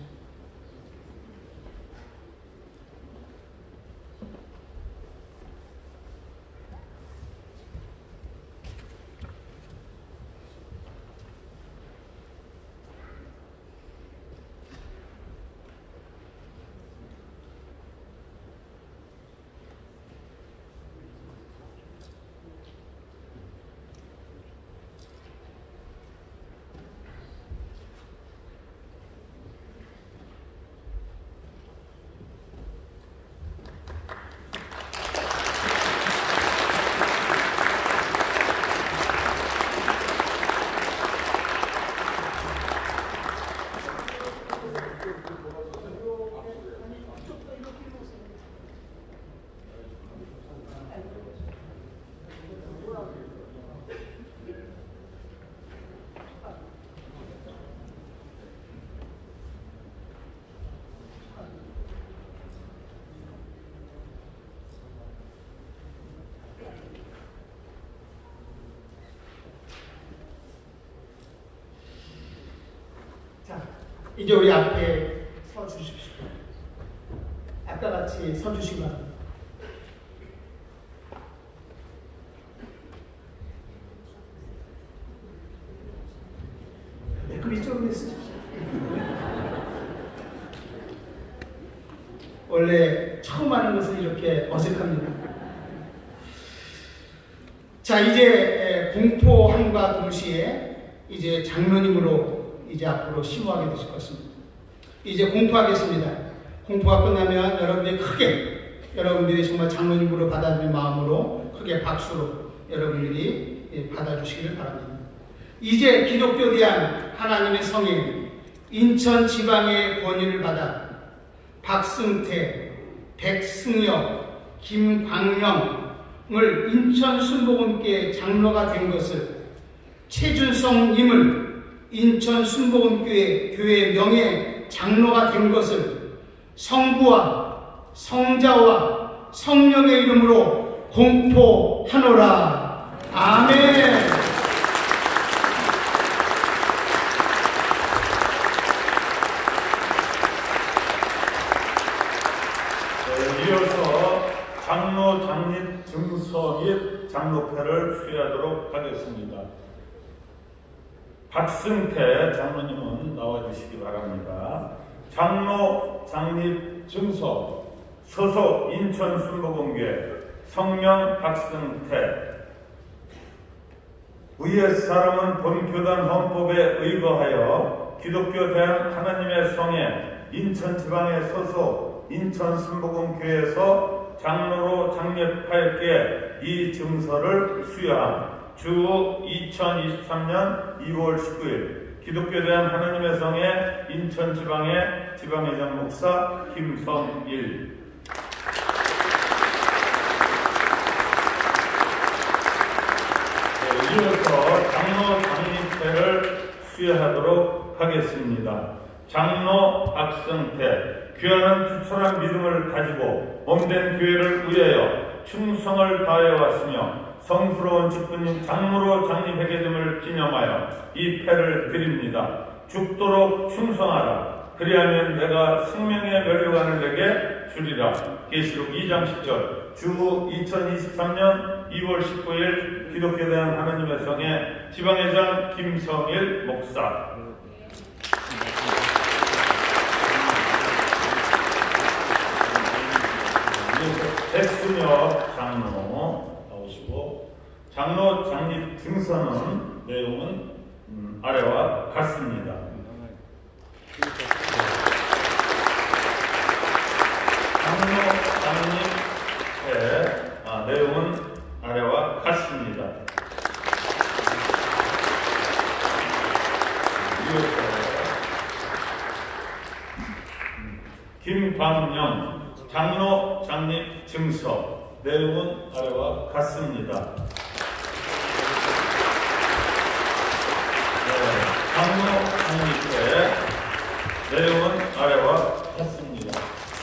이제 우리 앞에 서 주십시오. 아까 같이 서 주시기 바랍니다. 그럼 이쪽으로 있으십시오. 원래 처음 하는 것은 이렇게 어색합니다. 자, 이제 공포함과 동시에 이제 장로님으로 이제 앞으로 심호하게 되실 것입니다. 이제 공포하겠습니다. 공포가 끝나면 여러분들이 크게, 여러분들이 정말 장로님으로 받아들일 마음으로 크게 박수로 여러분들이 받아주시기를 바랍니다. 이제 기독교 대한 하나님의 성인 인천 지방의 권위를 받아 박승태, 백승혁, 김광영을 인천 순복음교회 장로가 된 것을, 최준성님을 인천 순복음교회 교회 명예 장로가 된 것을 성부와 성자와 성령의 이름으로 공포하노라. 아멘. 이어서 장로 장립 증서 및 장로패를 수여하도록 하겠습니다. 박승태 장로님은 나와주시기 바랍니다. 장로 장립 증서 소속 인천 순복음교회 성명 박승태. 위의 사람은 본교단 헌법에 의거하여 기독교 대한 하나님의 성에 인천 지방에 소속 인천 순복음교회에서 장로로 장립하였기에 이 증서를 수여함. 주 2023년 2월 19일 기독교 대한 하나님의 성에 인천 지방의 지방회장 목사 김성일. 이어서 장로 장립회를 수여하도록 하겠습니다. 장로 박승태. 귀하는 투철한 믿음을 가지고 몸된 교회를 위하여 충성을 다해 왔으며 성스러운 직분인 장로로 장립하게 됨을 기념하여 이 패를 드립니다. 죽도록 충성하라. 그리하면 내가 생명의 면류관을 내게 주리라. 계시록 2장 10절. 주 2023년 2월 19일 기독교에 대한 하나님의 성의 지방회장 김성일 목사. 백순혁 장로 나오시고, 장로 장립 증서는 내용은 아래와 같습니다. 장로 장립의 내용은 아래와 같습니다. 김광영 장로 장립 증서 내용은 아래와 같습니다. 장로 장립회 내용은 아래와 같습니다.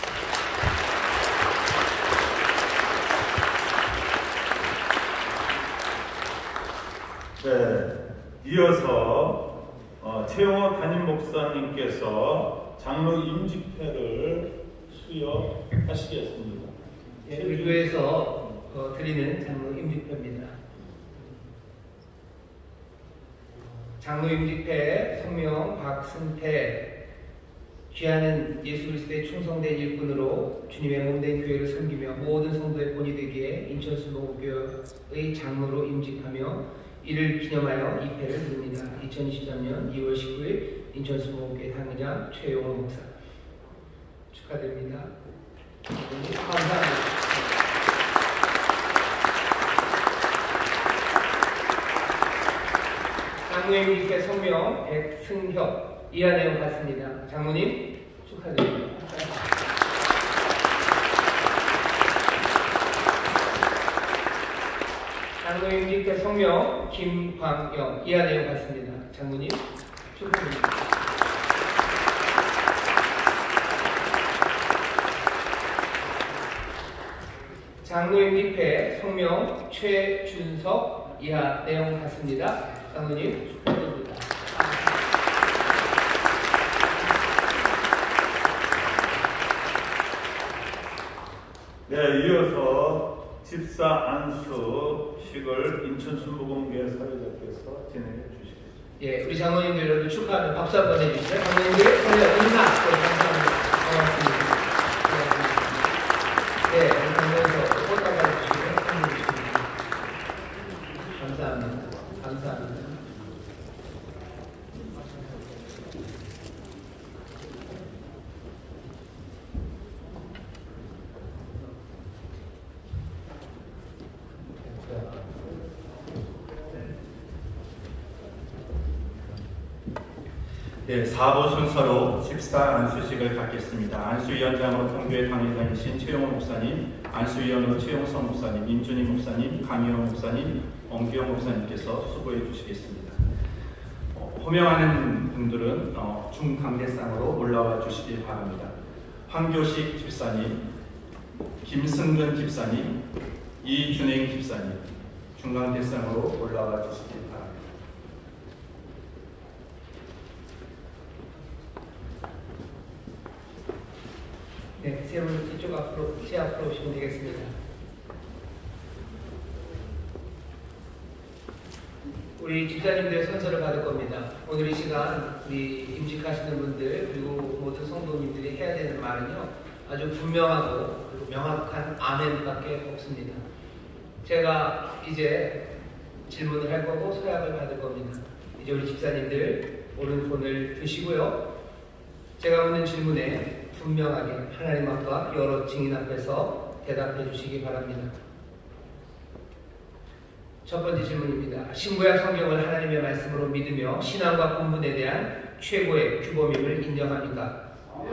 이어서 최용호 담임 목사님께서 장로 임직회를 수여하시겠습니다. 우리 교회에서 드리는 장로 임직회입니다. 장로 임직회 성명 박승태. 귀하는 예수 그리스도의 충성된 일꾼으로 주님의 몸된 교회를 섬기며 모든 성도의 본이 되기에 인천 순복음교회의 장로로 임직하며 이를 기념하여 이 패를 드립니다. 2023년 2월 19일 인천 순복음교회 당회장 최용호 목사. 축하드립니다. 감사합니다. 장로님께 성명 백승혁. 이하 내용 같습니다. 장로님 축하드립니다. 장로님께 성명 김광영. 이하 내용 같습니다. 장로님 축하드립니다. 장로임 입회 성명 최준석. 이하 내용 같습니다. 장로님 축하드립니다. 네, 이어서 집사 안수식을 인천 순복음교회 사회자께서 진행해 주시겠습니다. 예, 우리 장로님들 여러분 축하하는 박수 한번 해주시죠. 장로님들 사회자 인사. 감사합니다. 고맙습니다. 네, 장로에서 꽃다발 주시고 선물 주십니다. 감사합니다. 감사합니다. 네, 4부 순서로 집사 안수식을 갖겠습니다. 안수위원장으로 본교회 당회장이신 최용호 목사님, 안수위원으로 최용성 목사님, 임준희 목사님, 강희영 목사님, 엄기영 목사님께서 수고해 주시겠습니다. 호명하는 분들은 중강대상으로 올라와 주시기 바랍니다. 황교식 집사님, 김승근 집사님, 이준행 집사님, 중강대상으로 올라와 주시기 바랍니다. 네, 세 분 이쪽 앞으로, 제 앞으로 오시면 되겠습니다. 우리 집사님들의 선서를 받을 겁니다. 오늘 이 시간 우리 임직하시는 분들 그리고 모든 성도님들이 해야 되는 말은요, 아주 분명하고 그리고 명확한 아멘밖에 없습니다. 제가 이제 질문을 할 거고 서약을 받을 겁니다. 이제 우리 집사님들 오른손을 드시고요, 제가 묻는 질문에 분명하게 하나님 앞과 여러 증인 앞에서 대답해 주시기 바랍니다. 첫 번째 질문입니다. 신구약 성경을 하나님의 말씀으로 믿으며 신앙과 본분에 대한 최고의 규범임을 인정합니까?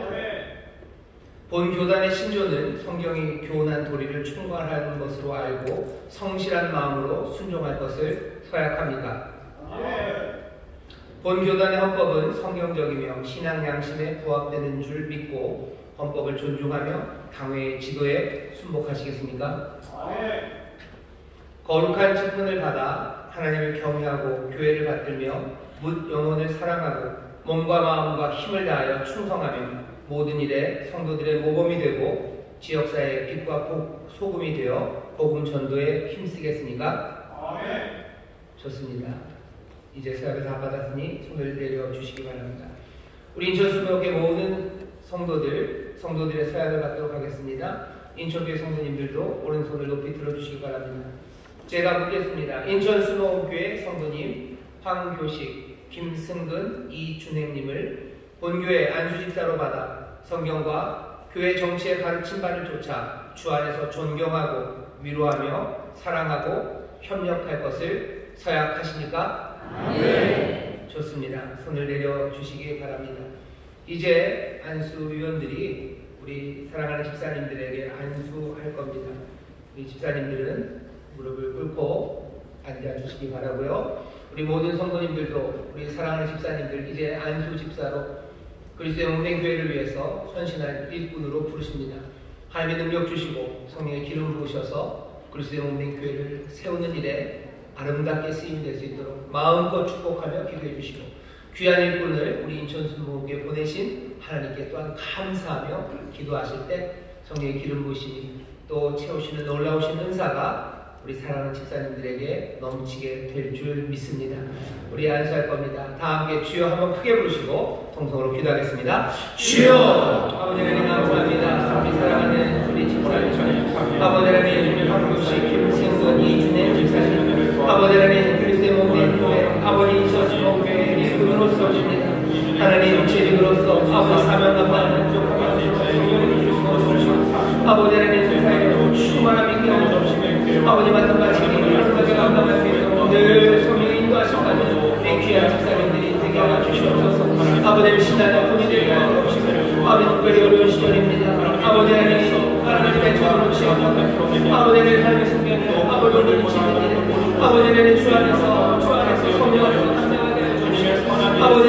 본 교단의 신조는 성경이 교훈한 도리를 충고하는 것으로 알고 성실한 마음으로 순종할 것을 서약합니까? 본 교단의 헌법은 성경적이며 신앙 양심에 부합되는 줄 믿고 헌법을 존중하며 당회의 지도에 순복하시겠습니까? 거룩한 직분을 받아 하나님을 경외하고 교회를 받들며 묻 영혼을 사랑하고 몸과 마음과 힘을 다하여 충성하며 모든 일에 성도들의 모범이 되고 지역사회의 빛과 소금이 되어 복음 전도에 힘쓰겠습니까? 좋습니다. 이제 서약을 다 받았으니 손을 내려주시기 바랍니다. 우리 인천수목의 모든 성도들의 서약을 받도록 하겠습니다. 인천교회 성도님들도 오른손을 높이 들어주시기 바랍니다. 제가 묻겠습니다. 인천수목교회 성도님 황교식, 김승근, 이준행님을 본교회 안수집사로 받아 성경과 교회 정치의 가르침 바를 쫓아 주 안에서 존경하고 위로하며 사랑하고 협력할 것을 서약하십니까? 네. 좋습니다. 손을 내려주시기 바랍니다. 이제 안수위원들이 우리 사랑하는 집사님들에게 안수할 겁니다. 우리 집사님들은 무릎을 꿇고 앉아주시기 바라고요. 우리 모든 성도님들도 우리 사랑하는 집사님들 이제 안수 집사로 그리스도의 몸된 교회를 위해서 헌신할 일꾼으로 부르십니다. 하나님의 능력 주시고 성령의 기름 부으셔서 그리스도의 몸된 교회를 세우는 일에 아름답게 쓰임이 될 수 있도록 마음껏 축복하며 기도해 주시고 귀한 일꾼을 우리 인천수목에 보내신 하나님께 또한 감사하며 기도하실 때 성령의 기름 부으심이 또 채우시는 놀라우신 은사가 우리 사랑하는 집사님들에게 넘치게 될 줄 믿습니다. 우리 안수할 겁니다. 다 함께 주여 한번 크게 부르시고 통성으로 기도하겠습니다. 주여! 아버지 하나님 감사합니다. 우리 사랑하는 우리 집사님 아버지 하나님 황교식, 김승근, 이준혜 집사님 아버지 하나님 그리스도의 몸된 교회 아버지 인천수목 교회 일꾼으로서 오십니다. 하나님 재직으로서 아버지 사명 감당하는 부족함을 성령을 주시고 아버지 하나님 세상에 충만함이 경험 없으며 아버지 맡은 바치기를 하나님께 감당할 수 있도록 늘 성령의 인도하심까지 내 귀한 집사님들이 되게 하여 주시옵소서. 아버지 신앙의 본이 되게 하여 주시고 아버지 특별히 어려운 시절입니다. 아버지 하나님의 처음으로 치닫고 아버지 하나님의 성경을 아버지 오늘 지는 일 아버지 하나님 주 안에서 성령 안에서 감당하게 하여 주시옵소서. 아버지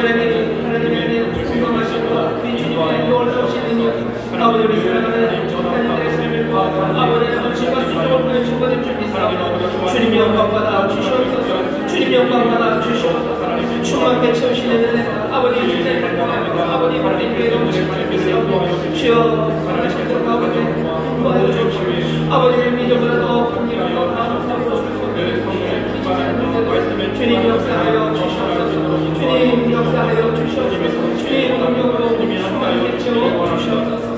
하나님의 풍성하시고 우리 주님의 놀라우신 능력 아버지 우리 사랑하는 집사님들의 삶을 도와서 아버지 하나님 주님과 수고를 주거든 줄 믿사오니 주님 영광 받아 주시옵소서. 주님 영광 받아 주시옵소서. 충만케 채우시는 은혜 아버지 집사님을 통하여 아버지 하나님 교회 넘치게 믿사오니 주여 사랑하시는 아버지 도와여 주시옵소서. 아버지를 믿음으로 더 강력하고 감사하고 주님 역사하여 주시옵소서. 주님 역사하여 주시옵소서. 주님 능력으로 충만케 채워 주시옵소서.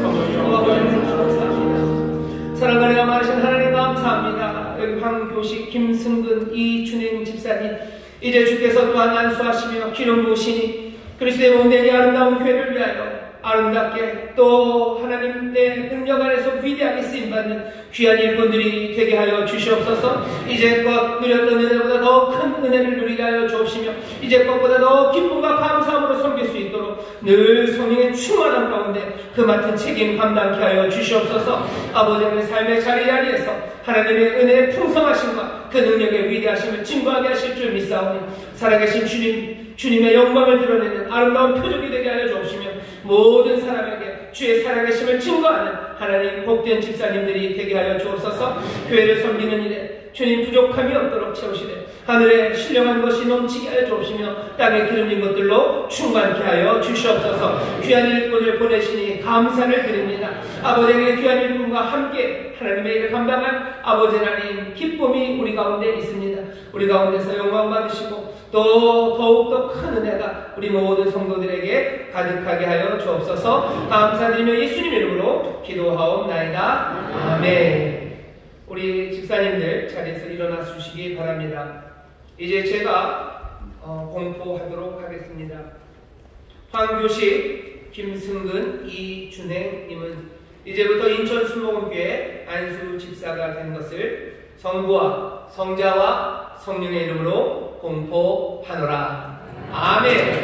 사랑하는 엄마신 하나님 감사합니다. 여기 황교식, 김승근, 이준행 집사님 이제 주께서 또한 안수하시며 기름 부으시니 그리스도의 몸된 이 아름다운 교회를 위하여 아름답게 또 하나님의 능력 안에서 위대하게 쓰임받는 귀한 일꾼들이 되게 하여 주시옵소서. 이제껏 누렸던 은혜보다 더 큰 은혜를 누리게 하여 주옵시며 이제껏보다 더 기쁨과 감사함으로 섬길 수 있도록 늘 성령의 충만함 가운데 그 맡은 책임 감당케 하여 주시옵소서. 아버지의 삶의 자리자리에서 하나님의 은혜의 풍성하심과 그 능력의 위대하심을 증거하게 하실 줄 믿사오니 살아계신 주님의 영광을 드러내는 아름다운 표적이 되게 하여 주옵시며 모든 사람에게 주의 살아계심을 증거하는 하나님 복된 집사님들이 되게 하여 주옵소서. 교회를 섬기는 일에 주님 부족함이 없도록 채우시되 하늘에 신령한 것이 넘치게 하여 주옵시며 땅에 기름진 것들로 충만케 하여 주시옵소서. 귀한 일꾼을 보내시니 감사를 드립니다. 아버지의 귀한 일꾼과 함께 하나님의 일을 감당한 아버지 하나님 기쁨이 우리 가운데 있습니다. 우리 가운데서 영광 받으시고 또 더욱더 큰 은혜가 우리 모든 성도들에게 가득하게 하여 주옵소서. 감사드리며 예수님 이름으로 기도하옵나이다. 아멘. 우리 집사님들 자리에서 일어나 주시기 바랍니다. 이제 제가 공포하도록 하겠습니다. 황교식, 김승근, 이준행님은 이제부터 인천 순복음교회 안수 집사가 된 것을 성부와 성자와 성령의 이름으로 공포하노라. 아멘.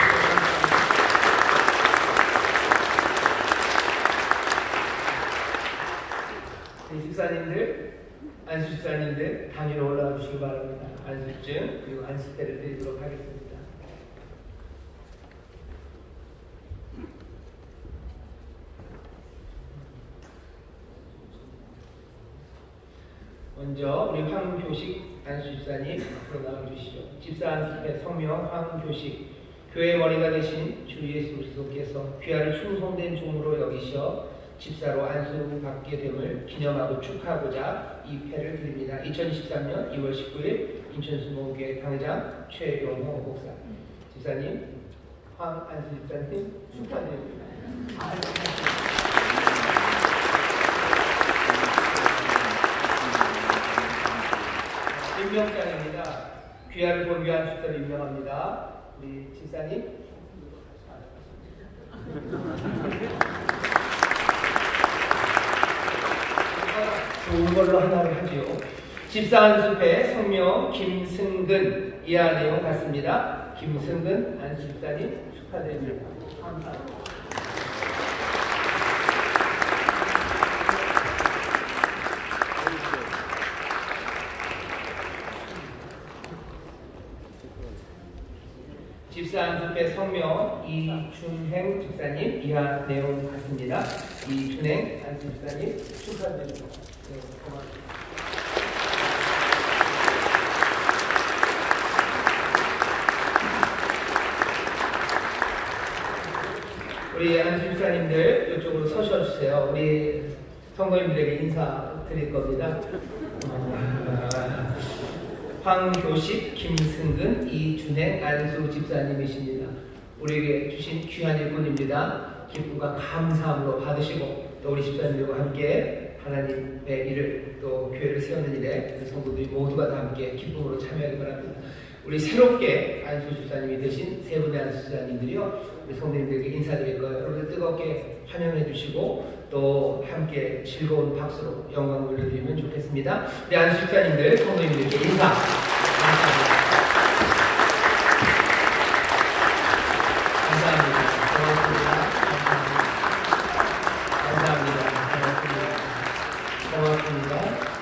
집사님들, 안수 집사님들 단위로 올라와 주시기 바랍니다. 안수증 그리고 안수패를 드리도록 하겠습니다. 먼저 우리 황교식 안수 집사님 앞으로 나와주시죠. 집사 안수패 성명 황교식, 교회 머리가 되신 주 예수 그리스도께서 귀하를 충성된 종으로 여기셔 집사로 안수받게 됨을 기념하고 축하하고자 이 패를 드립니다. 2023년 2월 19일 인천순복음교회 당장 최용호 목사 집사님, 황안수 집사님 축하드립니다. 임명장입니다. 귀하를 본 귀한 집사를 임명합니다. 우리 집사님. 좋은 걸로 하나를 하지요. 집사 안수패 성명 김승근, 이하 내용 같습니다. 김승근 안수 집사님 축하드립니다. 감사합니다. 집사 안수패 성명 이준행 집사님, 이하 내용 같습니다. 이준행 안수 집사님 축하드립니다. 네, 고맙습니다. 우리 안수 집사님들 이쪽으로 서셔주세요. 우리 성도님들에게 인사 드릴 겁니다. 황교식, 김승근, 이준행 안수 집사님이십니다. 우리에게 주신 귀한 일꾼입니다. 기쁨과 감사함으로 받으시고 또 우리 집사님들과 함께 하나님의 일을 또 교회를 세우는 일에 우리 성도들이 모두가 다 함께 기쁨으로 참여하기 바랍니다. 우리 새롭게 안수 집사님이 되신 세 분의 안수 집사님들이요, 우리 성도님들에게 인사드릴 거예요. 여러분들 뜨겁게 환영해 주시고 또 함께 즐거운 박수로 영광을 올려드리면 좋겠습니다. 우리 안수 집사님들, 성도님들께 인사 감사합니다. 감사합니다. 고맙습니다. 감사합니다. 고맙습니다.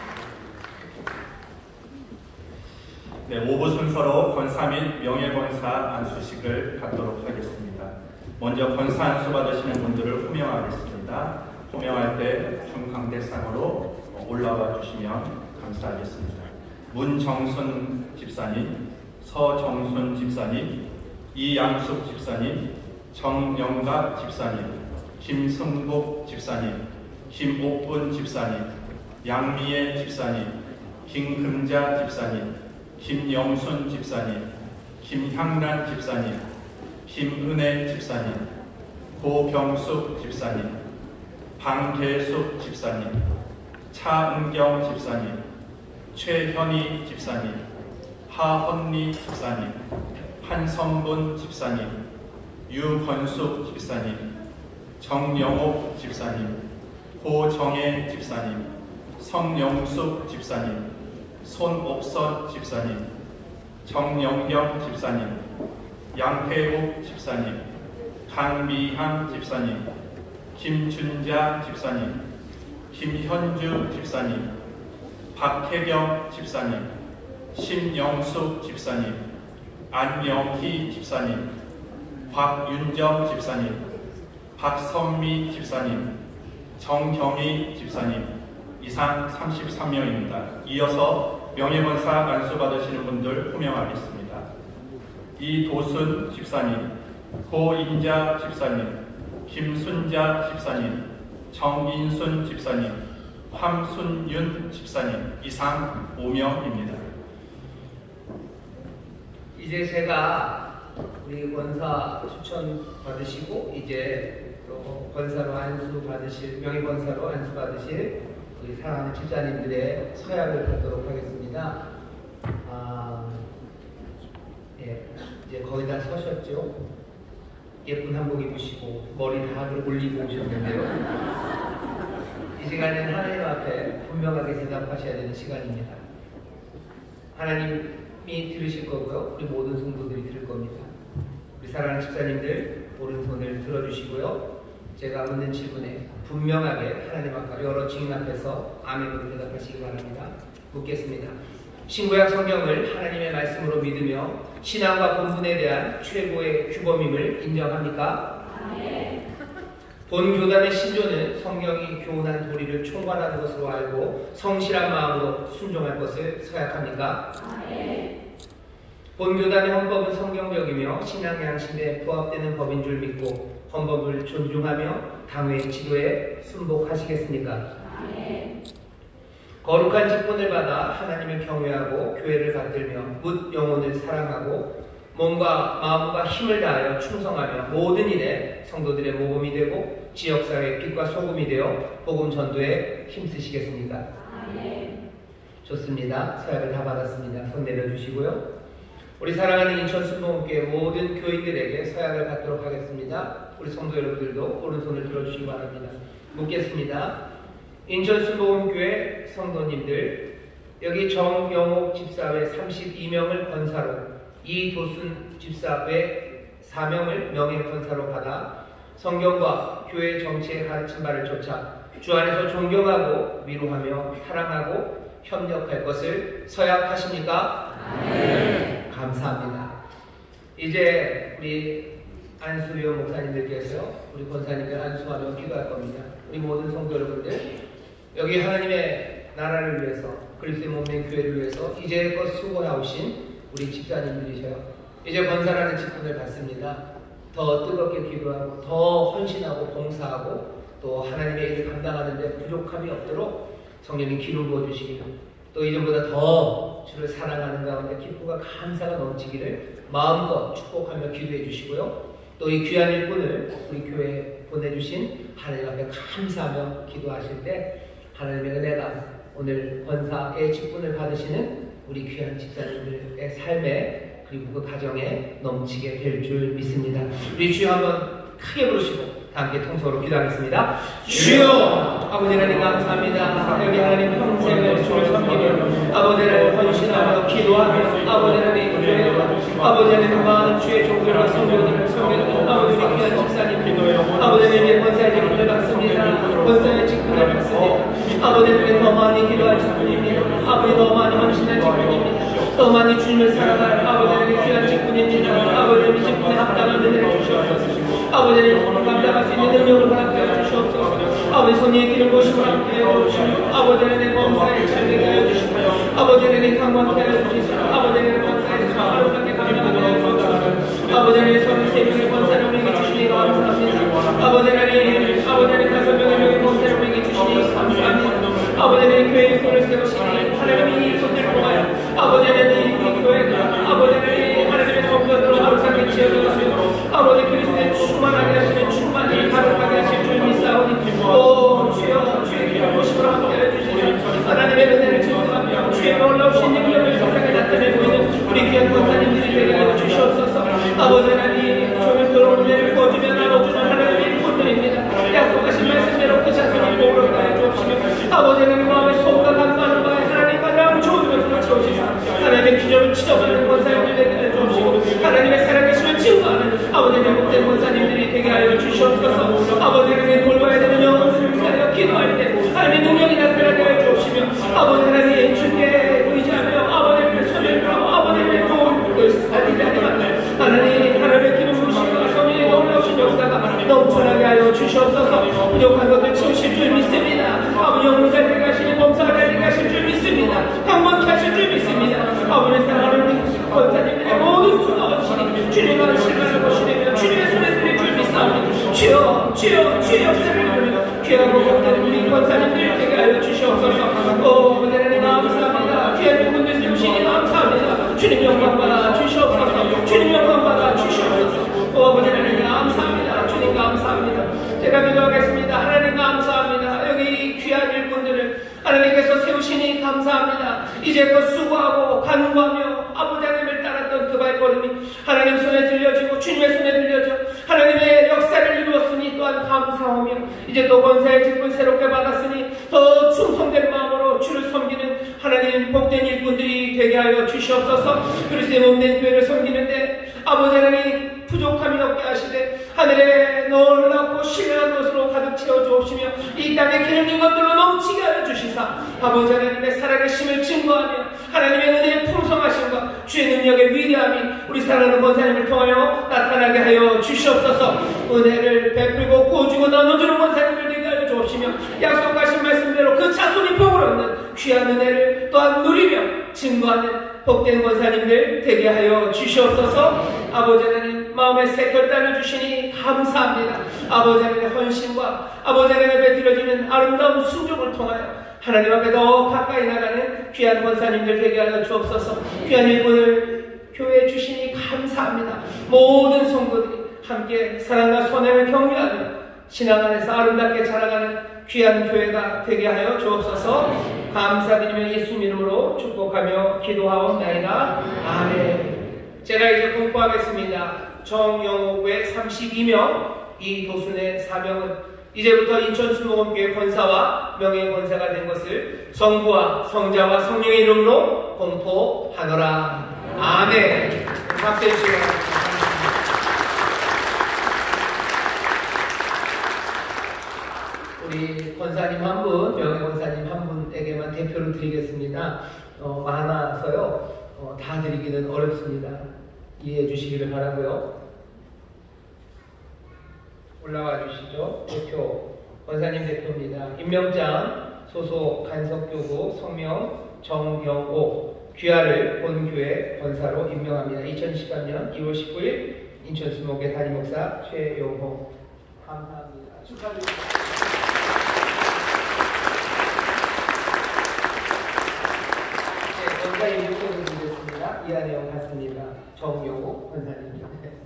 네, 5부 순서로 권사 및 명예권사 안수식을 갖도록 하겠습니다. 먼저 권사 안수 받으시는 분들을 호명하겠습니다. 호명할 때 중강대상으로 올라와 주시면 감사하겠습니다. 문정순 집사님, 서정순 집사님, 이양숙 집사님, 정영갑 집사님, 김승복 집사님, 김옥분 집사님, 양미애 집사님, 김금자 집사님, 김영순 집사님, 김향란 집사님, 김은혜 집사님, 고병숙 집사님, 방계숙 집사님, 차은경 집사님, 최현희 집사님, 하헌리 집사님, 한성분 집사님, 유건숙 집사님, 정영옥 집사님, 고정혜 집사님, 성영숙 집사님, 손옥선 집사님, 정영경 집사님, 양태욱 집사님, 강미향 집사님, 김준자 집사님, 김현주 집사님, 박혜경 집사님, 심영숙 집사님, 안영희 집사님, 곽윤정 집사님, 박선미 집사님, 정경희 집사님, 이상 33명입니다. 이어서 명예권사 안수받으시는 분들 호명하겠습니다. 이도순 집사님, 고인자 집사님, 김순자 집사님, 정인순 집사님, 황순윤 집사님, 이상 5명입니다. 이제 제가 우리 권사 추천 받으시고 이제 또 권사로 안수 받으실, 명예 권사로 안수 받으실 우리 사랑하는 집사님들의 서약을 받도록 하겠습니다. 이제 거의 다 서셨죠? 예쁜 한복 입으시고 머리 다들 올리고 오셨는데요. 이 시간에는 하나님 앞에 분명하게 대답하셔야 되는 시간입니다. 하나님이 들으실 거고요. 우리 모든 성도들이 들을 겁니다. 우리 사랑하는 집사님들 오른손을 들어주시고요. 제가 묻는 질문에 분명하게 하나님 앞에 여러 증인 앞에서 아멘으로 대답하시기 바랍니다. 묻겠습니다. 신구약 성경을 하나님의 말씀으로 믿으며 신앙과 본분에 대한 최고의 규범임을 인정합니까? 네. 본 교단의 신조는 성경이 교훈한 도리를 총괄하는 것으로 알고 성실한 마음으로 순종할 것을 서약합니까? 네. 본 교단의 헌법은 성경적이며 신앙 양심에 부합되는 법인 줄 믿고 헌법을 존중하며 당회 지도에 순복하시겠습니까? 네. 거룩한 직분을 받아 하나님을 경외하고 교회를 받들며 묻 영혼을 사랑하고 몸과 마음과 힘을 다하여 충성하며 모든 일에 성도들의 모범이 되고 지역사회의 빛과 소금이 되어 복음 전도에 힘쓰시겠습니까? 네. 좋습니다. 서약을 다 받았습니다. 손 내려주시고요. 우리 사랑하는 인천순복음교회 모든 교인들에게 서약을 받도록 하겠습니다. 우리 성도 여러분들도 오른손을 들어주시기 바랍니다. 묻겠습니다. 인천순복음교회 성도님들, 여기 정영옥 집사 외 32명을 권사로, 이도순 집사 외 4명을 명예 권사로 받아 성경과 교회 정치의 가르친 바를 쫓아 주 안에서 존경하고 위로하며 사랑하고 협력할 것을 서약하십니까? 네. 감사합니다. 이제 우리 안수위원 목사님들께서 우리 권사님들 안수하며 기도할 겁니다. 우리 모든 성도 여러분들, 여기 하나님의 나라를 위해서, 그리스도의 몸된 교회를 위해서 이제껏 수고해오신 우리 집사님들이셔요. 이제 권사라는 직분을 받습니다. 더 뜨겁게 기도하고 더 헌신하고 봉사하고 또 하나님의 일을 감당하는 데 부족함이 없도록 성령님 기름 부어주시기를, 또 이전보다 더 주를 사랑하는 가운데 기쁨과 감사가 넘치기를 마음껏 축복하며 기도해 주시고요. 또 이 귀한 일꾼을 우리 교회에 보내주신 하나님 앞에 감사하며 기도하실 때 하나님의 은혜가 오늘 권사의 직분을 받으시는 우리 귀한 집사님들의 삶에 그리고 그 가정에 넘치게 될 줄 믿습니다. 우리 주여 한번 크게 부르시고 다 함께 통성으로 기도하겠습니다. 주여! 아버지 하나님 감사합니다. 여기 하나님 평생을 주를 섬기며 아버지 하나님 헌신하며 기도하며 아버지 하나님 교회와 아버지 하나님 많은 주의 종들과 성도들을 섬겼던 아버지 우리 귀한 집사님, 아버지 하나님 권사의 직분을 받습니다. 권사의 직분을 받습니다. 아버지 하나님 더 많이 기도할 직분입니다. 아버지 더 많이 헌신할 직분입니다. 더 많이 주님을 사랑할 아버지 하나님 귀한 직분입니다. 아버지 하나님 직분에 합당한 은혜를 주시옵소서. 아버지 하나님 감당할 수 있는 능력을 허락하여 주시옵소서. 아버지 손이 기름 부으심을 함께 해주시고 아버지 하나님 범사에 잘되게 하여 주시고 아버지 하나님 강건케 하여 주시고 아버지 하나님 범사에서 하루밖에 감당하게 하여 주시고 아버지 하나님 33명의 권사를 우리에게 주시니 감사합니다. 아버지 하나님 5명의 명예 권사를 우리에게 주시니 감사합니다. 아버지 하나님 교회의 손을 세우시니 하나님이 이 손을 통하여 아버지 하나님 이 교회가 아버지 하나님의 성도들로 하루살기 지어주시고 아버지 그리스도의 충만하게 하시는 충만히 가득하게 하실 줄 믿사오니 주여 주의 기름 부으심으로 함께 해주시고 하나님의 은혜를 증거하며 주의 놀라우신 능력을 세상에 나타내고 있는 우리 귀한 권사님들이 되게 하여 주시옵소서. 아버지 하나님 주의 들어온 은혜를 거두며 나눠주는 하나님의 일꾼들입니다. 약속하신 말씀대로 그 자손이 복으로 가해 주옵시며 아버지 하나님 마음의 소원과 감사하는 바에 하나님 가장 좋은 것을 채우시사 하나님의 기념을 치러가는 권사님들 되게 해 주옵시고 하나님의 살아계심을 증거하는 아버지의 복된 권사님들이 되게 하여 주시옵소서. 아버지 하나님 돌봐야 되는 영혼을 위하여 기도할 때 하나님의 능력이 나타나게 하여 주옵시며 아버지 하나님 주께 의지하며 아버지의 손을 들어 아버지의 도움을 살리지 아니하면 하나님의 기름 부으심과 성령의 놀라우신 역사가 넘쳐나게 하여 주시옵소서. 부족한 것을 채우실 줄 믿습니다. 아버지 영혼을 살리게 하시니 범사를 살리게 하실 줄 믿습니다. 강건케 하실 줄 믿습니다. 아버지 사랑하는 권사님들의 모든 수가 없으니 주님과 실망을 보시며 주님의 손에 들릴 줄 믿사옵니다. 주여 주여 주의 역사를 이루며 귀하고 복된 우리 권사님들 되게 하여 주시옵소서. 아버지 하나님 감사합니다. 귀한 부분들 쓰시니 감사합니다. 주님 영광 받아 주시옵소서. 주님 영광 받아 주시옵소서. 아버지 하나님 감사합니다. 주님 감사합니다. 제가 기도하겠습니다. 하나님 감사합니다. 여기 귀한 일꾼들을 하나님께서 세우시니 감사합니다. 이제껏 수고하고 간구하며 아버지 하나님을 따랐던 그 발걸음이 하나님 손에 들려지고 주님의 손에 들려져 하나님의 역사를 이루었으니 또한 감사하며 이제 또 권사의 직분 새롭게 받았으니 더 충성된 마음으로 주를 섬기는 하나님 복된 일꾼들이 되게 하여 주시옵소서. 그리스도의 몸된 교회를 섬기는데 아버지 하나님 부족함이 없게 하시되 하늘에 놀랍고 신령한 것으로 가득 채워 주옵시며 이 땅에 기름진 것들로 넘치게 하여 주시사 아버지 하나님의 살아계심을 증거하며 하나님의 은혜의 풍성하심과 주의 능력의 위대함이 우리 사랑하는 권사님을 통하여 나타나게 하여 주시옵소서. 은혜를 베풀고 구워주고 나눠주는 권사님들 되게 하여 주옵시며 약속하신 말씀대로 그 자손이 복을 얻는 귀한 은혜를 또한 누리며 증거하는 복된 권사님들 되게 하여 주시옵소서. 아버지 하나님 마음에 새 결단을 주시니 감사합니다. 아버지 하나님의 헌신과 아버지 하나님 앞에 드려지는 아름다운 순종을 통하여 하나님 앞에 더 가까이 나가는 귀한 권사님들 되게 하여 주옵소서. 귀한 일꾼을 교회에 주시니 감사합니다. 모든 성도들이 함께 사랑과 선행을 격려하며 신앙 안에서 아름답게 자라가는 귀한 교회가 되게 하여 주옵소서. 감사드리며 예수님 이름으로 축복하며 기도하옵나이다. 아멘. 제가 이제 공부하겠습니다. 정영옥의 32명, 이도순의 4명은 이제부터 인천수목원교회 권사와 명예권사가 된 것을 성부와 성자와 성령의 이름으로 공포하노라. 아멘. 박수 주시기 바랍니다. 우리 권사님 한 분, 명예권사님 한 분에게만 대표를 드리겠습니다. 많아서요. 다 드리기는 어렵습니다. 이해해 주시기를 바라고요. 올라와 주시죠. 대표, 권사님 대표입니다. 임명장, 소속 간석교구, 성명 정영옥, 귀하를 본교회 권사로 임명합니다. 2013년 2월 19일 인천수목의 담임목사 최용호. 감사합니다. 축하드립니다. 네, 권사님 요청을 드리겠습니다. 이하 내용 같습니다. 정영옥 권사님.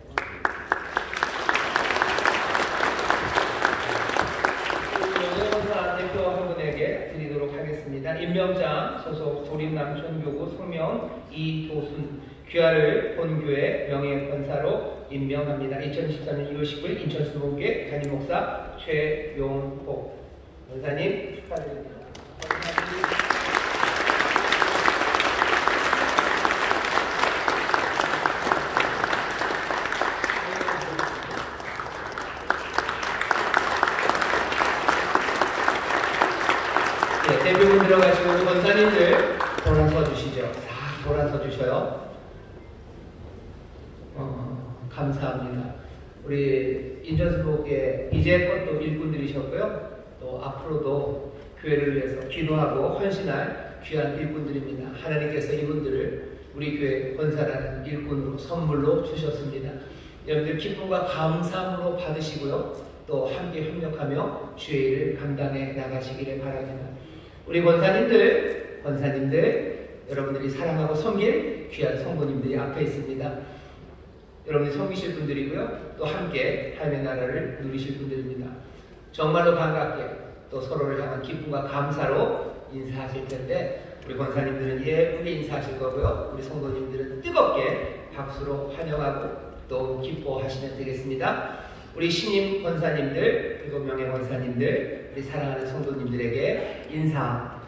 대표 한 분에게 드리도록 하겠습니다. 임명장, 소속 도림남천교구, 성명 이도순, 귀하를 본교회 명예권사로 임명합니다. 2013년 2월 19일 인천수목교회 담임목사 최용호 권사님 축하드립니다. 네, 대표분 들어가시고 권사님들 돌아서 주시죠. 싹 돌아서 주셔요. 감사합니다. 우리 인천수목교회 이제껏 일꾼들이셨고요. 또 앞으로도 교회를 위해서 기도하고 헌신할 귀한 일꾼들입니다. 하나님께서 이분들을 우리 교회 권사라는 일꾼으로 선물로 주셨습니다. 여러분들 기쁨과 감사함으로 받으시고요. 또 함께 협력하며 주의 일을 감당해 나가시기를 바랍니다. 우리 권사님들, 여러분들이 사랑하고 섬길 귀한 성도님들이 앞에 있습니다. 여러분들이 섬기실 분들이고요. 또 함께 하나님의 나라를 누리실 분들입니다. 정말로 반갑게 또 서로를 향한 기쁨과 감사로 인사하실 텐데 우리 권사님들은 예쁘게 인사하실 거고요. 우리 성도님들은 뜨겁게 박수로 환영하고 또 기뻐하시면 되겠습니다. 우리 신임 권사님들, 7명의 권사님들, 우리 사랑하는 성도님들에게 인사.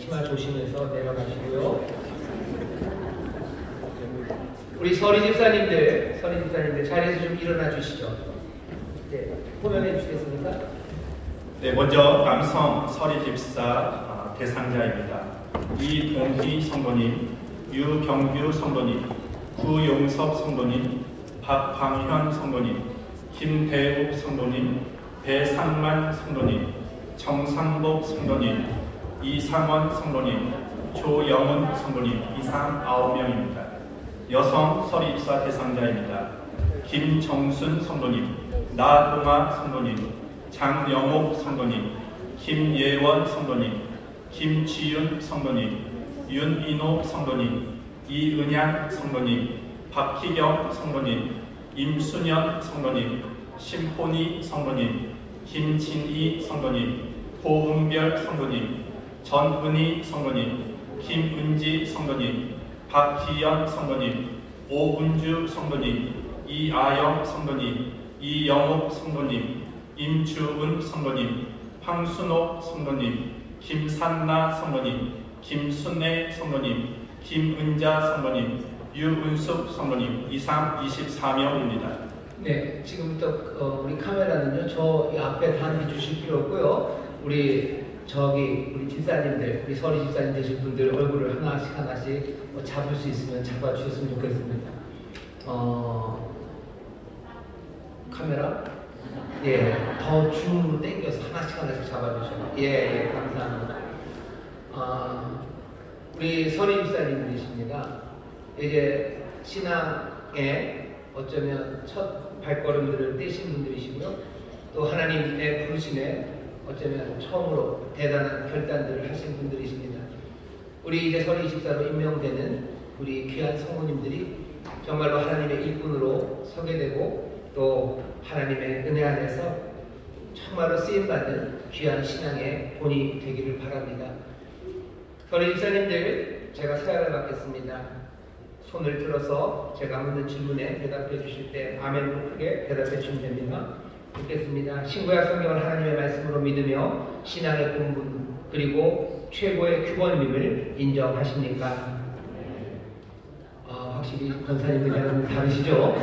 치마 조심해서 내려가시고요. 우리 서리 집사님들 자리에서 좀 일어나 주시죠. 네, 호명해 주시겠습니까? 네, 먼저 남성 서리 집사 대상자입니다. 이동희 성도님, 유경규 성도님, 구용섭 성도님, 박광현 성도님, 김대욱 성도님, 배상만 성도님, 정상복 성도님, 이상원 성도님, 조영훈 성도님, 이상 9명입니다. 여성 서리 입사 대상자입니다. 김정순 성도님, 나동아 성도님, 장영옥 성도님, 김예원 성도님, 김지윤 성도님, 윤인호 성도님, 이은양 성도님, 박희경 성도님, 임순현 성도님, 심포니 성도님, 김진희 성도님, 고은별 성도님, 전은희 성도님, 김은지 성도님, 박희연 성도님, 오은주 성도님, 이아영 성도님, 이영옥 성도님, 임주은 성도님, 황순옥 성도님, 김산나 성도님, 김순애 성도님, 김은자 성도님, 유은숙 성도님, 이상 24명입니다. 네, 지금부터 우리 카메라는요, 저 앞에 단 주실 필요 없고요. 우리 집사님들, 우리 서리 집사님 되신 분들 얼굴을 하나씩 잡을 수 있으면 잡아주셨으면 좋겠습니다. 카메라? 예, 더 줌으로 당겨서 하나씩 잡아주셔요. 예, 감사합니다. 우리 서리 집사님들이십니다. 이제 신앙에 어쩌면 첫 발걸음들을 떼신 분들이시고요. 또 하나님의 부르심에 어쩌면 처음으로 대단한 결단들을 하신 분들이십니다. 우리 이제 서리 집사로 임명되는 우리 귀한 성도님들이 정말로 하나님의 일꾼으로 서게 되고 또 하나님의 은혜 안에서 정말로 쓰임받는 귀한 신앙의 본이 되기를 바랍니다. 서리 집사님들, 제가 서약을 받겠습니다. 손을 들어서 제가 묻는 질문에 대답해 주실 때 아멘으로 크게 대답해 주시면 됩니다. 읽겠습니다. 신구약 성경을 하나님의 말씀으로 믿으며 신앙의 본분 그리고 최고의 규범임을 인정하십니까? 확실히 권사님들이랑 다르시죠?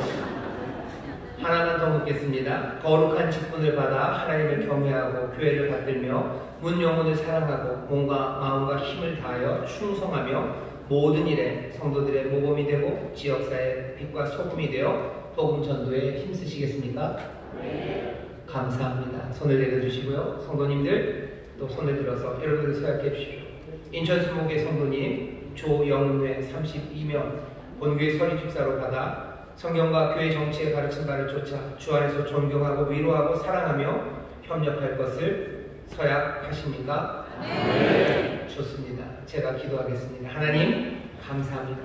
하나만 더 묻겠습니다. 거룩한 직분을 받아 하나님을 경외하고 교회를 받들며 문 영혼을 사랑하고 몸과 마음과 힘을 다하여 충성하며 모든 일에 성도들의 모범이 되고 지역사회의 빛과 소금이 되어 복음 전도에 힘쓰시겠습니까? 네. 감사합니다. 손을 내려주시고요. 성도님들 또 손을 들어서 여러분들 서약해 주십시오. 인천 수목의 성도님 조영은회 32명 본교회 서리 집사로 받아 성경과 교회 정치의 가르친 바를 쫓아 주 안에서 존경하고 위로하고 사랑하며 협력할 것을 서약하십니까? 네. 좋습니다. 제가 기도하겠습니다. 하나님 감사합니다.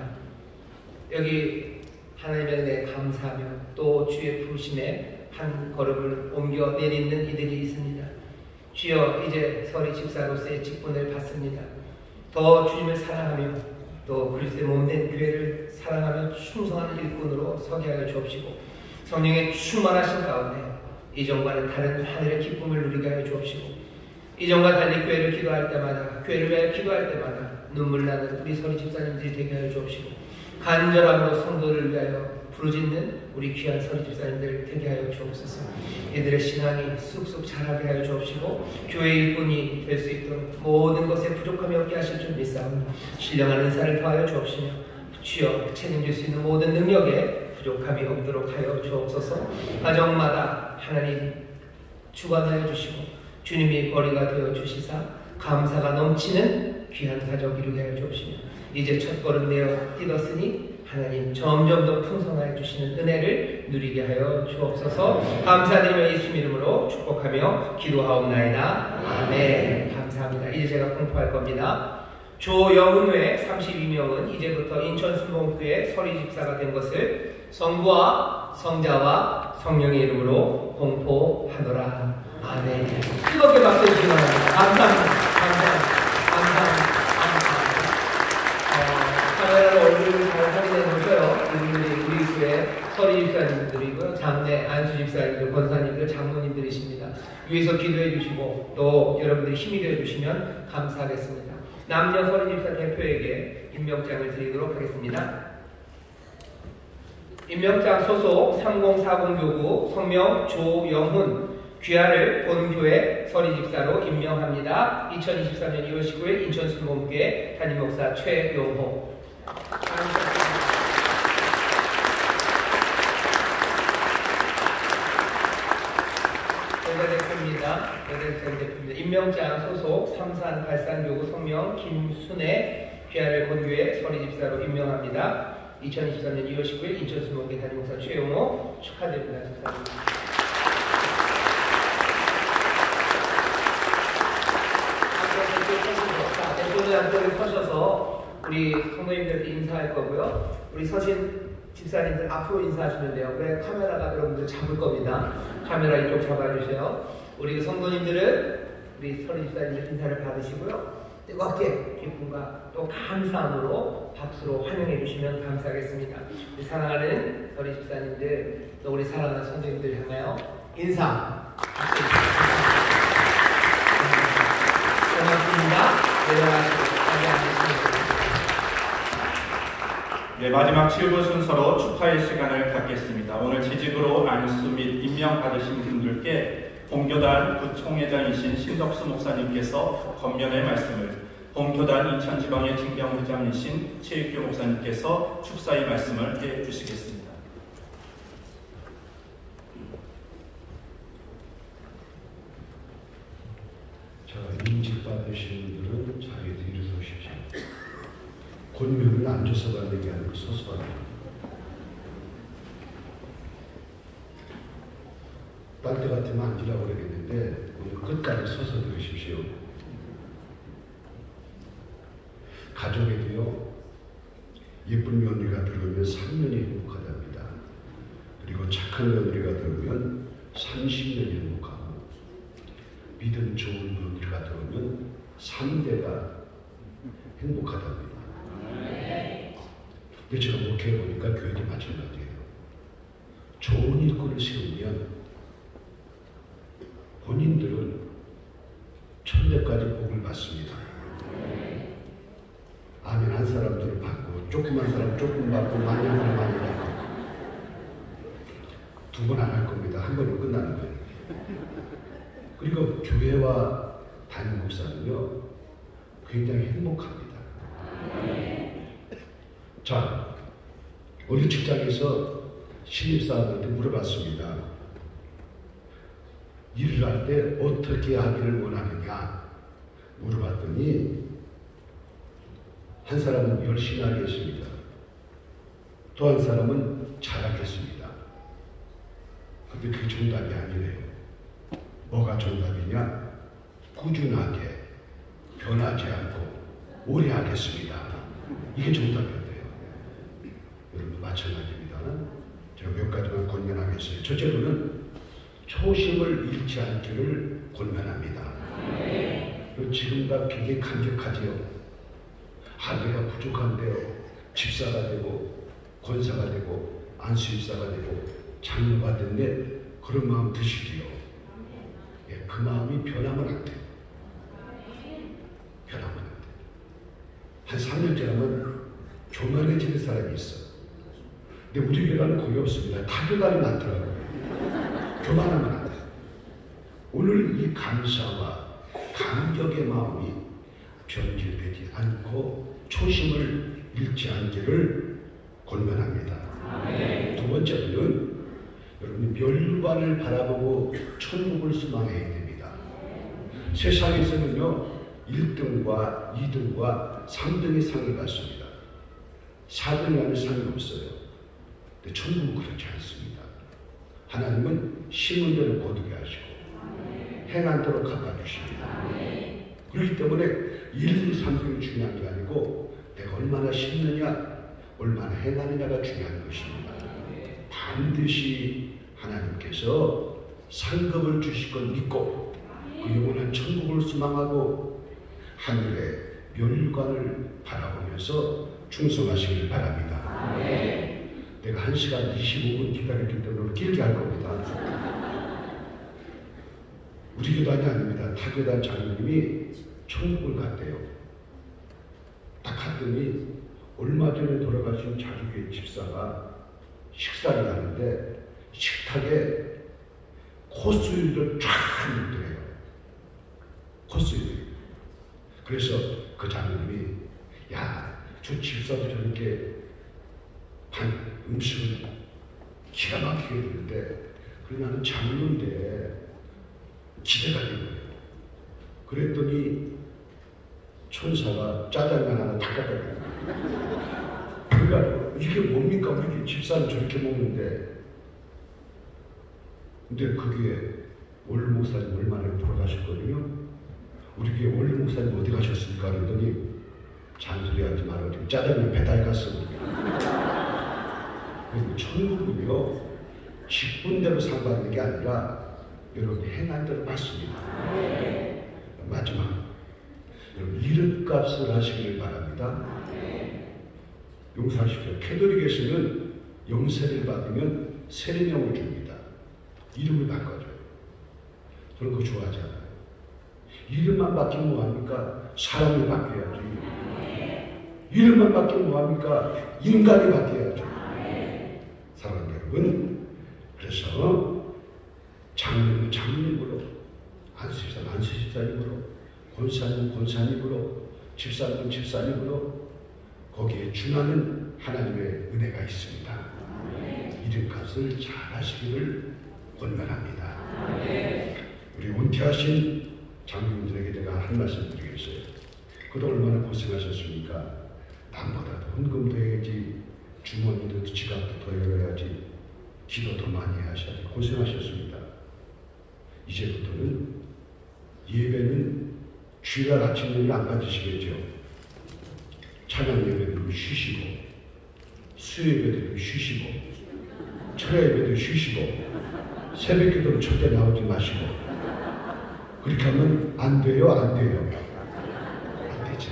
여기 하나님의 은혜에 감사하며 또 주의 부르심에 한 걸음을 옮겨 내딛는 이들이 있습니다. 주여 이제 서리 집사로서의 직분을 받습니다. 더 주님을 사랑하며 또 그리스도의 몸된 교회를 사랑하며 충성하는 일꾼으로 서게 하여 주옵시고 성령의 충만하신 가운데 이전과는 다른 하늘의 기쁨을 누리게 하여 주옵시고 이전과 달리 교회를 기도할 때마다 교회를 위하여 기도할 때마다 눈물 나는 우리 서리 집사님들이 되게 하여 주옵시고 간절함으로 성도를 위하여 부르짖는 우리 귀한 서리 집사님들 되게 하여 주옵소서. 이들의 신앙이 쑥쑥 자라게 하여 주옵시고 교회 일꾼이 될 수 있도록 모든 것에 부족함이 없게 하실 줄 믿사오니 신령한 은사를 더하여 주옵시며 주여 책임질 수 있는 모든 능력에 부족함이 없도록 하여 주옵소서. 가정마다 하나님 주관하여 주시고 주님이 머리가 되어 주시사 감사가 넘치는 귀한 가족 이루게 하여 주옵시며 이제 첫걸음 내어 뛰었으니 하나님 점점 더 풍성하여 주시는 은혜를 누리게 하여 주옵소서. 감사드리며 예수님 이름으로 축복하며 기도하옵나이다. 아멘. 감사합니다. 이제 제가 공포할 겁니다. 조영은회 32명은 이제부터 인천 순복교회 서리 집사가 된 것을 성부와 성자와 성령의 이름으로 공포하노라. 아멘. 뜨겁게 박수 주시기 바랍니다. 감사합니다. 감사합니다. 카메라로 얼굴을 잘 확인해 보세요. 우리 교회 서리 집사님들이고요. 장례 안수 집사님들, 권사님들, 장로님들이십니다. 위에서 기도해 주시고 또 여러분들이 힘이 되어 주시면 감사하겠습니다. 남녀 서리집사 대표에게 임명장을 드리도록 하겠습니다. 임명장 소속 3040 교구 성명 조영훈 귀하를 본교회 서리집사로 임명합니다. 2023년 2월 19일 인천순복음교회 담임목사 최용호. 대표입니다. 임명장 소속 3383 교구 성명 김순애 귀하를 본교회 서리집사로 임명합니다. 2023년 2월 19일 인천순복음교회 담임목사 최용호 축하드립니다. 감사합니다. 대표님 앞쪽에 서셔서 우리 성도님들께 인사할 거고요. 우리 서신 집사님들 앞으로 인사하시면 돼요. 왜 카메라가 여러분들 잡을 겁니다. 카메라 이쪽 잡아주세요. 우리 성도님들은 우리 서리 집사님들 인사를 받으시고요. 뜨겁게 기쁨과 또 감사함으로 박수로 환영해 주시면 감사하겠습니다. 우리 사랑하는 서리 집사님들 또 우리 사랑하는 성도님들 향하여 인사 박수 고맙습니다. 내려가시고 네, 마지막 7부 순서로 축하의 시간을 갖겠습니다. 오늘 지직으로 안수 및 임명받으신 분들께 본교단 부총회장이신 신덕수 목사님께서 권면의 말씀을, 본교단 인천지방의 징병회장이신 최익규 목사님께서 축사의 말씀을 해주시겠습니다. 자, 임직 받으신 분들은 자리에 일어서십시오. 권면을 앉아서 받는 게 아니고 서서 받는 겁니다. 딴 때 같으면 앉으라고 그러겠는데 오늘 끝까지 서서 들으십시오. 가정에도요, 예쁜 며느리가 들어오면 3년이 행복하답니다. 그리고 착한 며느리가 들어오면 30년이 행복하고, 믿음 좋은 며느리가 들어오면 3대가 행복하답니다. 근데 제가 목회해 보니까 교회도 마찬가지예요. 좋은 일꾼을 세우면 본인들은 천대까지 복을 받습니다. 아멘 한 사람들을 받고, 조그만 사람 조금 받고, 많이 한 사람 많이 받고. 두 번 안 할 겁니다. 한 번은 끝나는 거예요. 그리고 교회와 담임 목사는요, 굉장히 행복합니다. 자, 우리 직장에서 신입사원한테 물어봤습니다. 일을 할 때 어떻게 하기를 원하느냐 물어봤더니, 한 사람은 열심히 하겠습니다. 또 한 사람은 잘하겠습니다. 근데 그게 정답이 아니래요. 뭐가 정답이냐? 꾸준하게, 변하지 않고 오래 하겠습니다. 이게 정답이었대요. 여러분 마찬가지입니다. 제가 몇 가지만 권면하겠어요. 첫째로는 초심을 잃지 않기를 권면합니다. 지금 다 굉장히 감격하지요. 내가 부족한데요. 집사가 되고 권사가 되고 안수집사가 되고 장로가 됐네. 그런 마음 드시지요. 예, 그 마음이 변하면 안 돼요. 변하면 안 돼요. 한 3년 지나면 교만해지는 사람이 있어. 근데 우리 교회는 거의 없습니다. 타교단이 많더라고요. 교만하면 안 돼요. 오늘 이 감사와 감격의 마음이 변질되지 않고 초심을 잃지 않기를 권면합니다. 두 번째로는 여러분이 멸관을 바라보고 천국을 소망해야 됩니다. 세상에서는요, 1등과 2등과 3등의 상을 받습니다. 4등 안에 상이 없어요. 근데 천국은 그렇지 않습니다. 하나님은 심은 대로 거두게 하시고 행한 대로 갚아주십니다. 그렇기 때문에 1, 2, 3등이 중요한 게 아니고 내가 얼마나 심느냐, 얼마나 행하느냐가 중요한 것입니다. 반드시 하나님께서 상급을 주실 걸 믿고 그 영원한 천국을 소망하고 하늘의 멸관을 바라보면서 충성하시길 바랍니다. 내가 1시간 25분 기다렸기 때문에 길게 할 겁니다. 우리 교단이 아닙니다. 타교단 장로님이 천국을 갔대요. 갔더니 얼마 전에 돌아가신 자기 교회 집사가 식사를 하는데 식탁에 코스유를 쫙 넣더래요. 코스유. 그래서 그 장로님이 야, 저 집사도 저렇게 음식을 기가 막히게 했는데 그래 나는 장로인데 기대가 된 거예요. 그랬더니 천사가 짜장면 하나 다 갖다 줬어요. 그러니까 이게 뭡니까? 우리 집사는 저렇게 먹는데. 근데 그게 월 목사님 얼마 전에 돌아가셨거든요. 우리 교회 월 목사님 어디 가셨습니까? 그랬더니 잔소리하지 말아요. 짜장면 배달 갔어. 천국은요 직분대로 상 받는 게 아니라 여러분 행한 대로 받습니다. 마지막 여러분 이름값을 하시길 바랍니다. 용서하십시오. 캐톨릭에서는 영세를 받으면 세례명을 줍니다. 이름을 바꿔줘요. 저는 그거 좋아하지 않아요. 이름만 바뀌면 뭐합니까? 사람이 바뀌어야지. 이름만 바뀌면 뭐합니까? 인간이 바뀌어야죠. 사랑하는 여러분, 그래서 장로님은 장로님으로, 안수집사는 안수집사님으로, 권사님은 권사님으로, 집사님은 집사님으로 거기에 준하는 하나님의 은혜가 있습니다. 이름값을 잘 하시기를 권면합니다. 우리 은퇴하신 장로님들에게 제가 한 말씀 드리겠어요. 그동안 얼마나 고생하셨습니까? 남보다도 헌금도 해야지, 주머니도 지갑도 더 열어야지, 기도 더 많이 하셔야지 고생하셨습니다. 이제부터는 예배는 주일날 아침 예배를 안 받으시겠죠. 찬양 예배는 쉬시고, 수요 예배도 쉬시고, 철야 예배도 쉬시고, 새벽 기도는 절대 나오지 마시고. 그렇게 하면 안 돼요, 안 돼요. 안 되죠.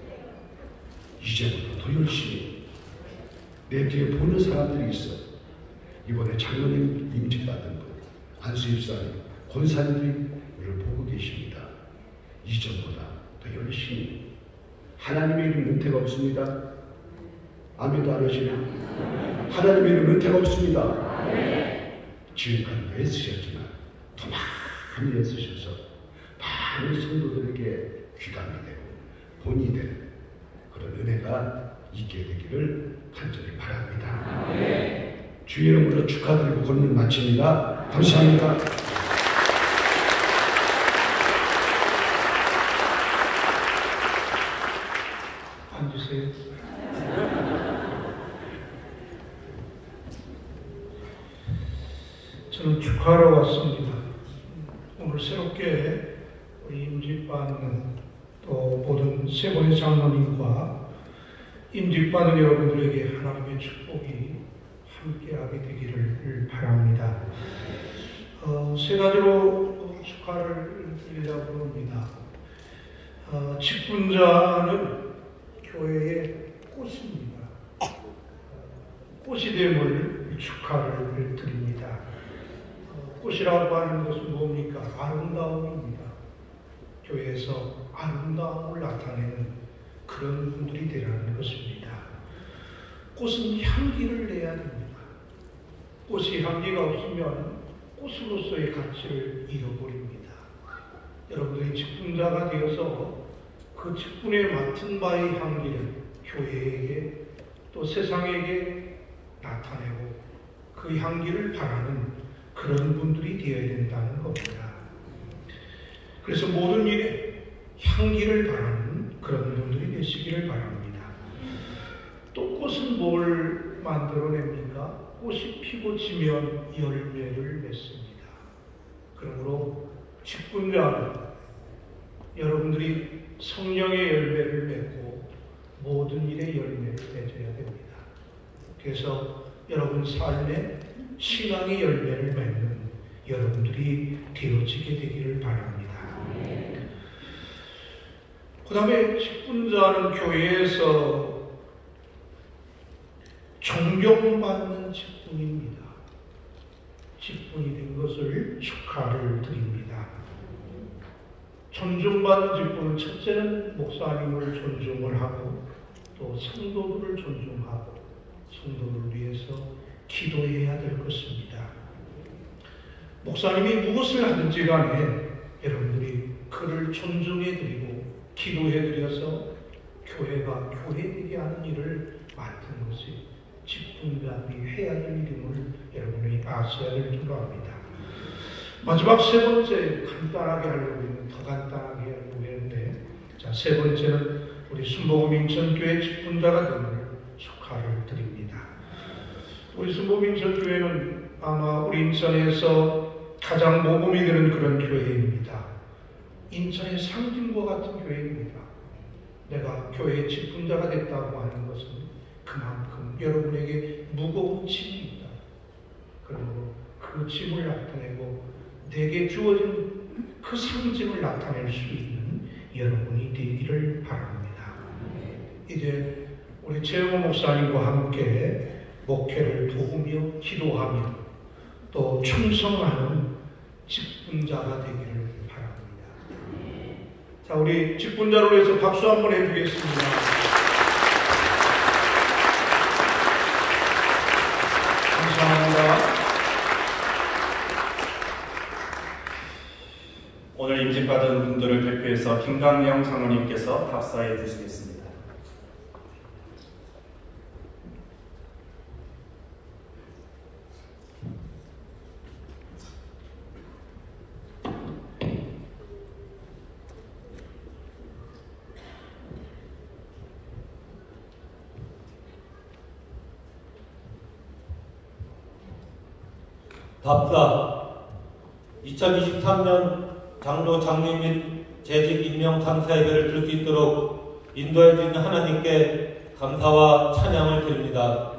이제부터 더 열심히. 내 뒤에 보는 사람들이 있어. 이번에 장로님 임직받은 분, 안수집사님, 권사님들이 우리를 보고 계십니다. 이전보다 더 열심히. 하나님의 이름 은퇴가 없습니다. 아멘도 안 하시네. 하나님의 이름 은퇴가 없습니다. 지금까지 애쓰셨지만 더 많이 애쓰셔서 많은 성도들에게 귀감이 되고 본이 되는 그런 은혜가 있게 되기를 간절히 바랍니다. 주의 이름으로 축하드리고 권면 마칩니다. 감사합니다. 앉으세요. 저는 축하하러 왔습니다. 오늘 새롭게 우리 임직받는 또 모든 세 분의 장로님과 임직받은 여러분들에게 하나님의 축복이 함께하게 되기를 바랍니다. 세 가지로 축하를 드리려고 합니다. 직분자는 교회의 꽃입니다. 꽃이 됨을 축하를 드립니다. 꽃이라고 하는 것은 뭡니까? 아름다움입니다. 교회에서 아름다움을 나타내는 그런 분들이 되라는 것입니다. 꽃은 향기를 내야 됩니다. 꽃이 향기가 없으면 꽃으로서의 가치를 잃어버립니다. 여러분들이 직분자가 되어서 그 직분에 맡은 바의 향기를 교회에게 또 세상에게 나타내고 그 향기를 바라는 그런 분들이 되어야 된다는 겁니다. 그래서 모든 일에 향기를 바라는 그런 분들이 되시기를 바랍니다. 또 꽃은 뭘 만들어냅니까? 꽃이 피고 지면 열매를 맺습니다. 그러므로 직분자는 여러분들이 성령의 열매를 맺고 모든 일의 열매를 맺어야 됩니다. 그래서 여러분 삶에 신앙의 열매를 맺는 여러분들이 되어지게 되기를 바랍니다. 그 다음에 직분자는 교회에서 존경받는 직분입니다. 직분이 된 것을 축하를 드립니다. 존중받는 직분은 첫째는 목사님을 존중을 하고 또 성도들을 존중하고 성도를 위해서 기도해야 될 것입니다. 목사님이 무엇을 하든지 간에 여러분들이 그를 존중해드리고 기도해드려서 교회가 교회되게 하는 일을 맡은 것이 직분자들이 해야 될 일임을 여러분이 아셔야 될 줄 압니다. 마지막 세 번째 간단하게 하려고 했는데 더 간단하게 하려고 했는데 자, 세 번째는 우리 순복음 인천교회 직분자가 되는 축하를 드립니다. 우리 순복음 인천교회는 아마 우리 인천에서 가장 모범이 되는 그런 교회입니다. 인천의 상징과 같은 교회입니다. 내가 교회의 직분자가 됐다고 하는 것은 그만큼 여러분에게 무거운 짐입니다. 그러므로 그 짐을 나타내고 내게 주어진 그 상징을 나타낼 수 있는 여러분이 되기를 바랍니다. 이제 우리 최영호 목사님과 함께 목회를 도우며 기도하며 또 충성하는 직분자가 되기를 바랍니다. 자, 우리 직분자로 해서 박수 한번 해주겠습니다. 감사합니다. 오늘 임직받은 분들을 대표해서 김강영 장로님께서 답사해 주시겠습니다. 답사 2023년 장로 장님 및 재직 임명 감사 예배를 들 수 있도록 인도해 주신 하나님께 감사와 찬양을 드립니다.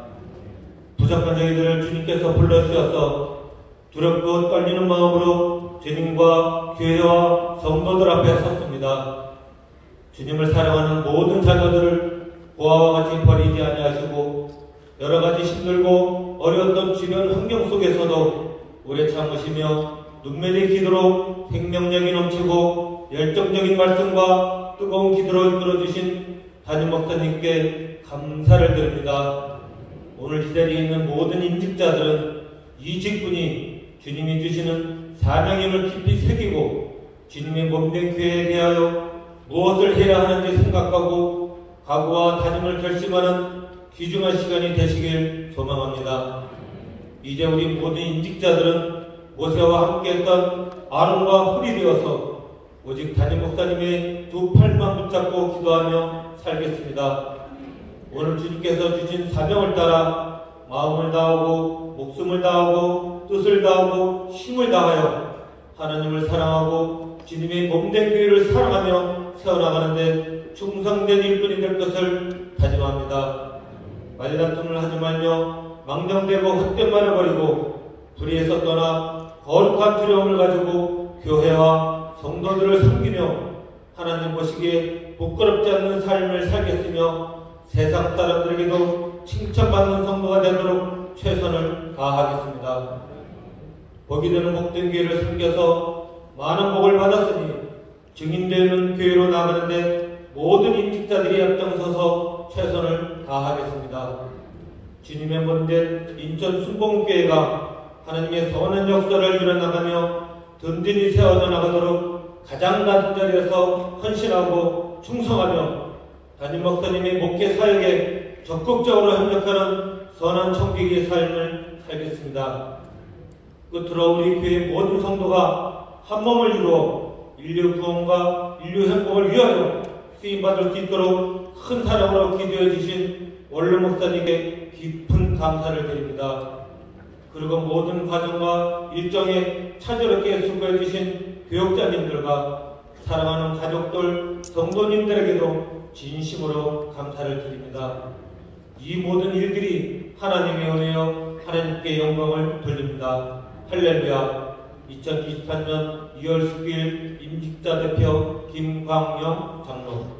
부족한 저희들을 주님께서 불러주셔서 두렵고 떨리는 마음으로 주님과 교회와 성도들 앞에 섰습니다. 주님을 사랑하는 모든 자녀들을 보아와 같이 버리지 아니하시고 여러 가지 힘들고 어려웠던 주변 환경 속에서도 오래 참으시며 눈매의 기도로 생명력이 넘치고 열정적인 말씀과 뜨거운 기도로 이끌어주신 담임 목사님께 감사를 드립니다. 오늘 이 자리에 있는 모든 임직자들은 이 직분이 주님이 주시는 사명임을 깊이 새기고 주님의 몸된 교회에 대하여 무엇을 해야 하는지 생각하고 각오와 다짐을 결심하는 귀중한 시간이 되시길 소망합니다. 이제 우리 모든 임직자들은 모세와 함께했던 아론과 홀이 되어서 오직 담임 목사님의 두 팔만 붙잡고 기도하며 살겠습니다. 오늘 주님께서 주신 사명을 따라 마음을 다하고 목숨을 다하고 뜻을 다하고 힘을 다하여 하나님을 사랑하고 주님의 몸된 교회를 사랑하며 세워나가는데 충성된 일꾼이 될 것을 다짐합니다. 말다툼을 하지 말며 망정되고 헛된 말을 버리고 불의에서 떠나 거룩한 두려움을 가지고 교회와 성도들을 섬기며 하나님 보시기에 부끄럽지 않는 삶을 살겠으며 세상 사람들에게도 칭찬받는 성도가 되도록 최선을 다하겠습니다. 복이 되는 복된 교회를 섬겨서 많은 복을 받았으니 증인되는 교회로 나가는데 모든 임직자들이 앞장서서 최선을 다하겠습니다. 주님의 몸된 인천 순복음교회가 하나님의 선한 역사를 이뤄나가며 든든히 세워져 나가도록 가장 낮은 자리에서 헌신하고 충성하며 담임 목사님의 목회 사역에 적극적으로 협력하는 선한 청지기의 삶을 살겠습니다. 끝으로 우리 교회 모든 성도가 한 몸을 이루어 인류 구원과 인류 행복을 위하여 쓰임받을 수 있도록 큰 사랑으로 기도해 주신 원로 목사님께 깊은 감사를 드립니다. 그리고 모든 과정과 일정에 차질없게 수고해 주신 교육자님들과 사랑하는 가족들, 성도님들에게도 진심으로 감사를 드립니다. 이 모든 일들이 하나님의 은혜여 하나님께 영광을 돌립니다. 할렐루야. 2023년 2월 10일 임직자 대표 김광영 장로.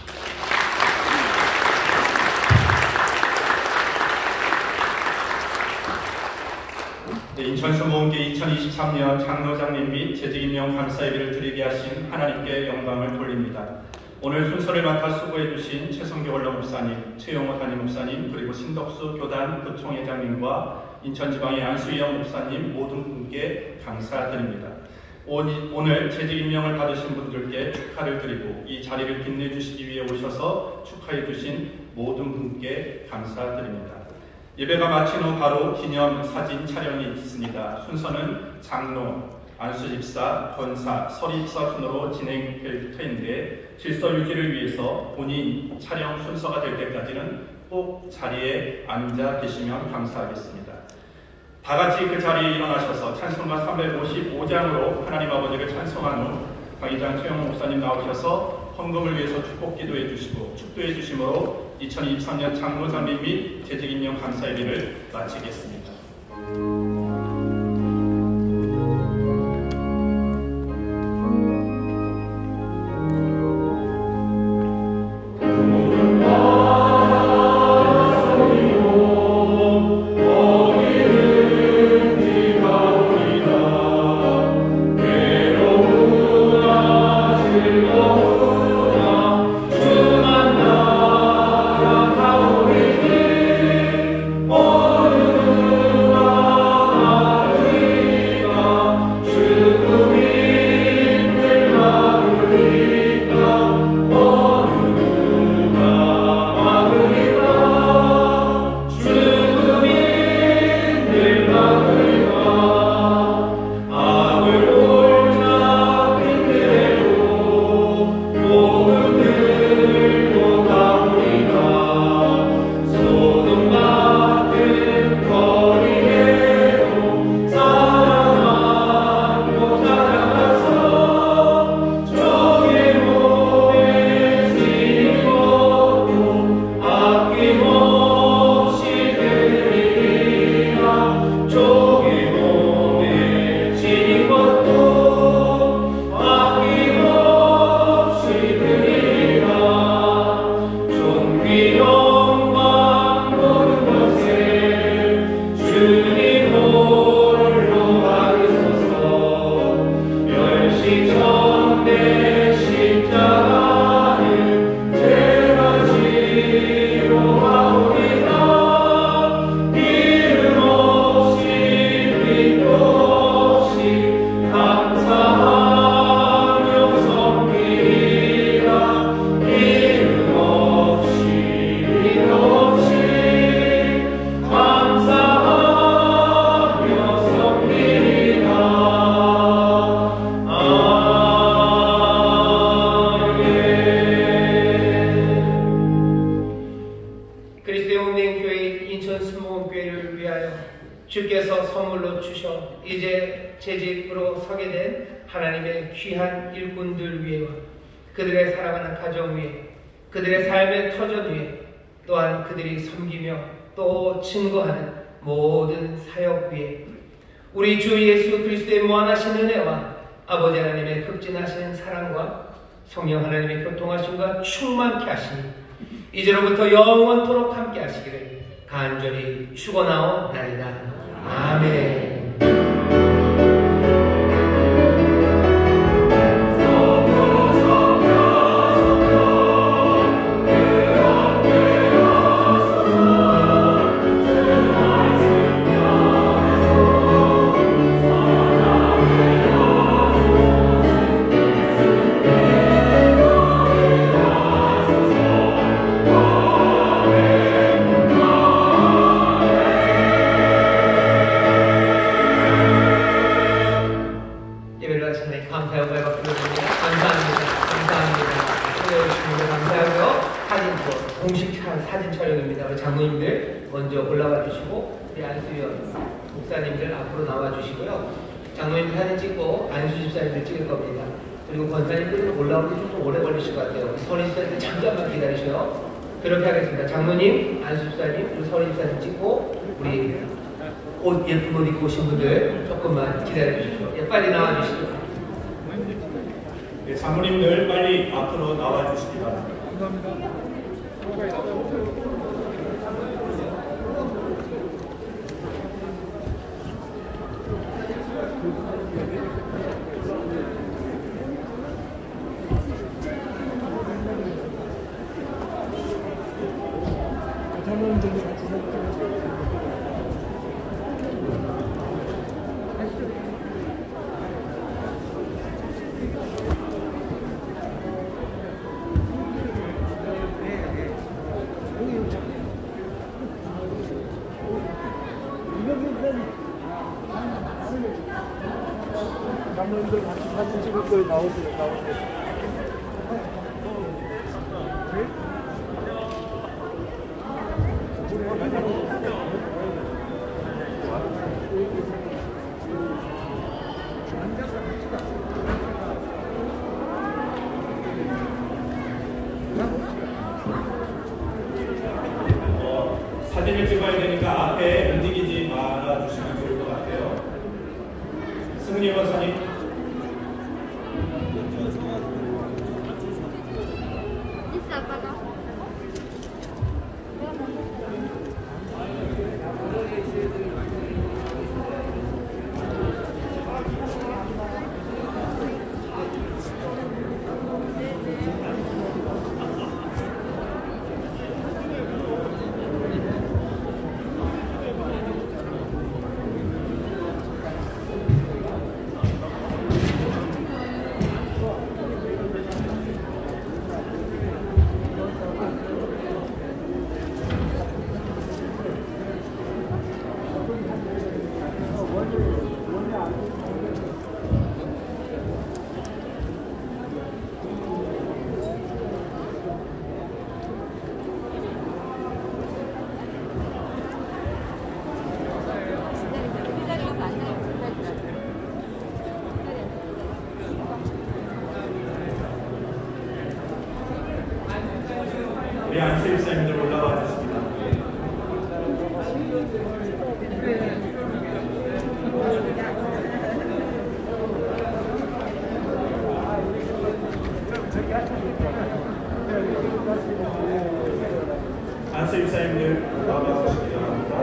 인천 순복음교회 2023년 장로장님 및 재직임명 감사예배를 드리게 하신 하나님께 영광을 돌립니다. 오늘 순서를 맡아 수고해 주신 최성교 원로 목사님, 최용호 담임 목사님, 그리고 신덕수 교단 부총회장님과 인천지방의 안수영 목사님 모든 분께 감사드립니다. 오늘 재직 임명을 받으신 분들께 축하를 드리고 이 자리를 빛내주시기 위해 오셔서 축하해 주신 모든 분께 감사드립니다. 예배가 마친 후 바로 기념 사진 촬영이 있습니다. 순서는 장로, 안수집사, 권사, 서리집사 순으로 진행될 터인데 질서 유지를 위해서 본인 촬영 순서가 될 때까지는 꼭 자리에 앉아 계시면 감사하겠습니다. 다 같이 그 자리에 일어나셔서 찬송가 355장으로 하나님 아버지를 찬송한 후 강의장 최영호 목사님 나오셔서 헌금을 위해서 축복 기도해 주시고 축도해 주심으로 2023년 장로장립 및 재직임명 감사예배를 마치겠습니다. 주께서 선물로 주셔 이제 재직으로 서게 된 하나님의 귀한 일꾼들 위에와 그들의 살아가는 가정 위에 그들의 삶의 터전 위에 또한 그들이 섬기며 또 증거하는 모든 사역 위에 우리 주 예수 그리스도의 무한하신 은혜와 아버지 하나님의 극진하신 사랑과 성령 하나님의 교통하심과 충만케 하시니 이제로부터 영원토록 함께 하시기를 간절히 축원하옵나이다. 아멘. 사진 촬영입니다. 우리 장로님들 먼저 올라와 주시고 우리 안수연 목사님들 앞으로 나와 주시고요. 장로님들 사진 찍고 안수 집사님들 찍을 겁니다. 그리고 권사님들은 올라오는 게 좀 오래 걸리실 것 같아요. 서리 집사님들 잠깐만 기다리셔요. 그렇게 하겠습니다. 장로님, 안수 집사님, 그리고 서리 집사님 찍고 우리 옷 예쁜 옷 입고 오신 분들 조금만 기다려 주십시오. 예, 빨리 나와 주시죠. 네, 장로님들 빨리 앞으로 나와 주시기 바랍니다. 감사합니다. 장로님들 같이 사진 찍을 거예요. 나오세요. 사진을 찍어야 되니까 앞에 움직이지 말아 주시면 좋을 것 같아요. 승은이 원사님. 우리 안수 입사님들 올라와 주십니다. 안수 입사님들 올라와 주십니다.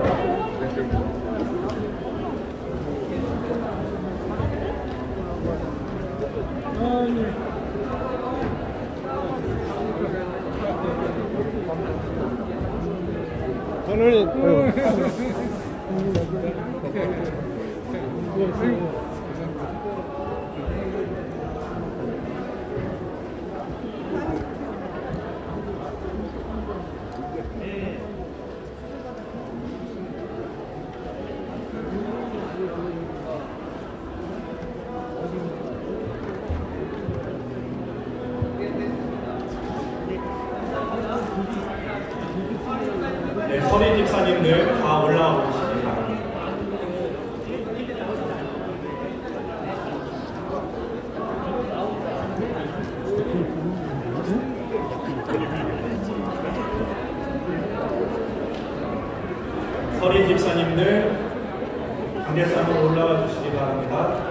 네, 서리 집사님들 다 올라오고 계십니다. 서리 집사님들 관계상으로 올라와 주시기 바랍니다.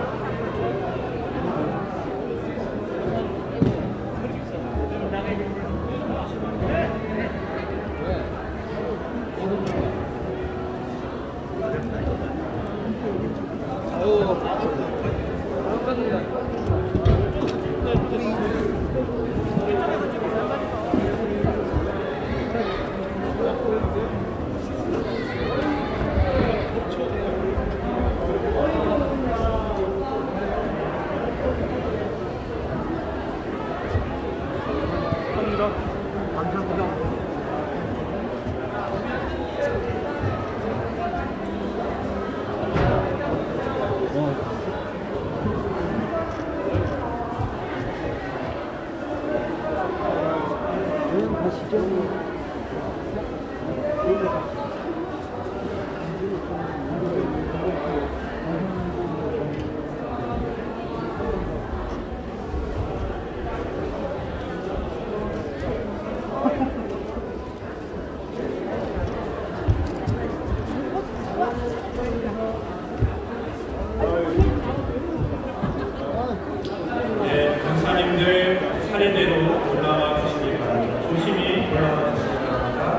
네, 강사님들 차례대로 올라와 주시기 바랍니다. 조심히 올라와 주시기 바랍니다.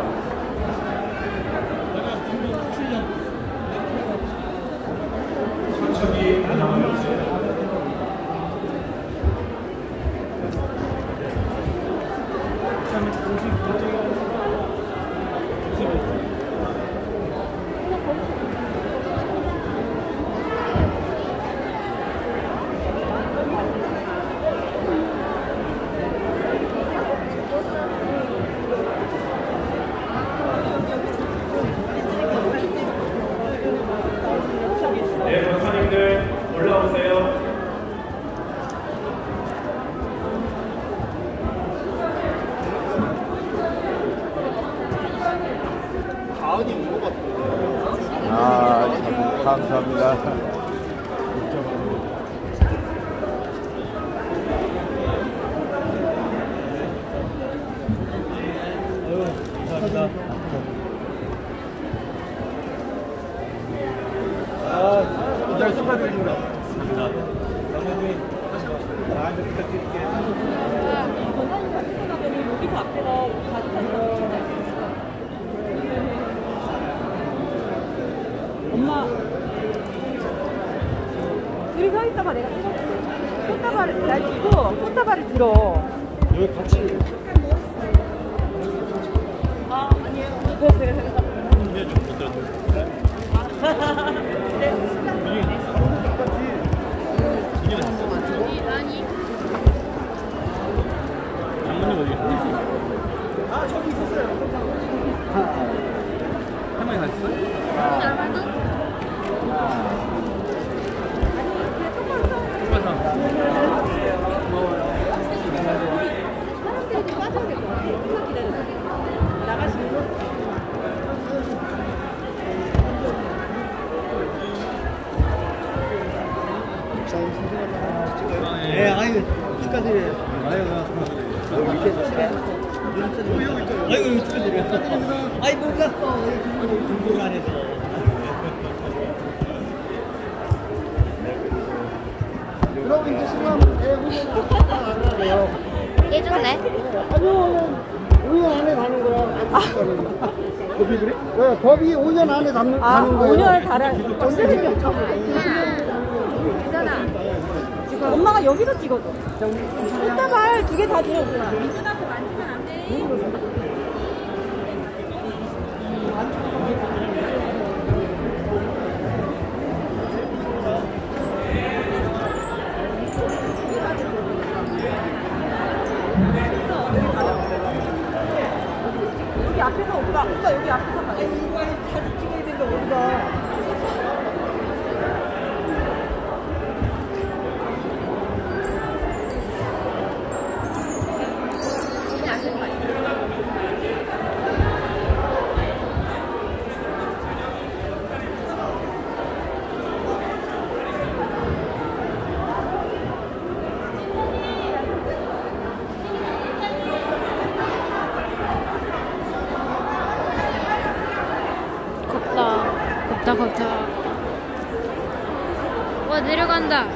천천히 올라와 주세요. 네, 강사님들 올라오세요. 잘 축하드립니다. 장모님 다음에 부탁드릴게요. 권사님 같은 가면 여기서 앞에가 가득하죠. 엄마 여기 서 있어봐. 내가 꽃다발을 날 주고 꽃다발을 들어. 여기 같이. 아 아니에요. 그거 제가 생각합니다. 네, 좀 부탁드립니다. 장모님 어디 계세요? 아 저기 있었어요. 할머니 가셨어요? 사람들이 좀 빠져야 될 것 같아요. 기다려. 나가시면. 네, 아이고 축하드려요. 아이고 축하드려요. 아이 몰랐어. 공부를 안 해서. 그럼 이제 시간 안 해요. 예전에? 아니요, 5년 안에 가는 거야. 법이 그래? 네, 법이 5년 안에 가는 거예요. 5년을 달아. 언제 생겼죠? 엄마가 여기서 찍어줘. 꽃다발 2개 다 들어줘. 민준하고 만지면 안 돼. 여기 앞에서 오빠 여기 앞에서 봐. 이거 사진 찍어야 되는데 어디가? 걷다. 와 내려간다.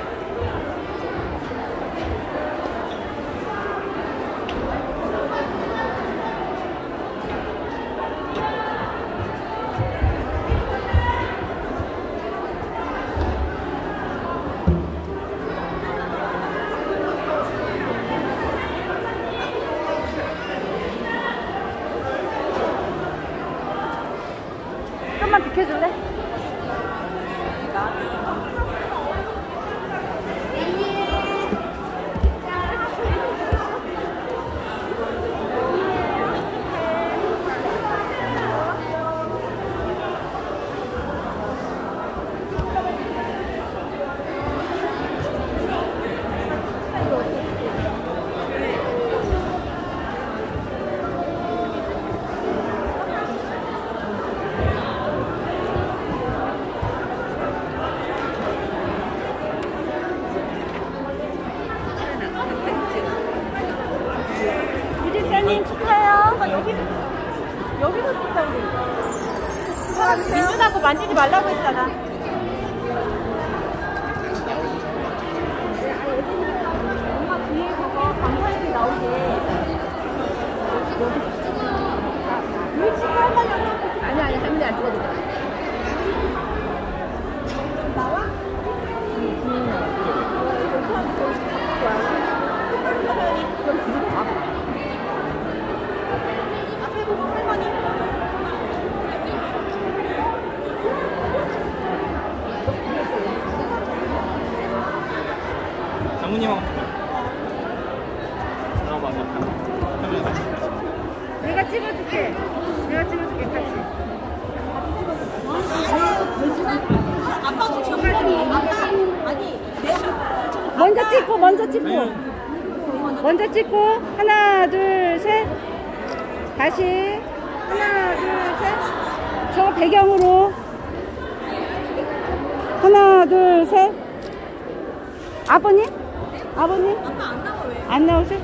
좀만 비켜줄래? 유진사님 축하해요. 여기서 찍자고 그래. 민준하고 만지지 말라고 했잖아. 엄마 뒤에 가서 감사님이 나오게. 여기 찍고 할머니 아니 할머니 안 찍어도 돼. 나와? 그럼 뒤로 가봐. 앞에 보고 할머니. 장모님하고 내가 찍어줄게. 같이. 아빠도 찍어야지. 아니. 먼저 찍고 하나 둘 셋. 다시 하나 둘 셋. 저 배경으로 하나 둘 셋. 아버님? 아빠 안 나와 왜? 안 나오세요?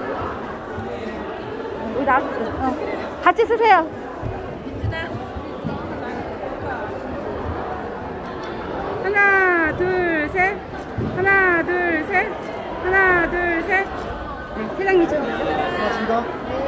여기 나왔어. 같이 쓰세요. 민준아. 하나, 둘, 셋. 하나, 둘, 셋. 네, 회장님 좀. 고맙습니다.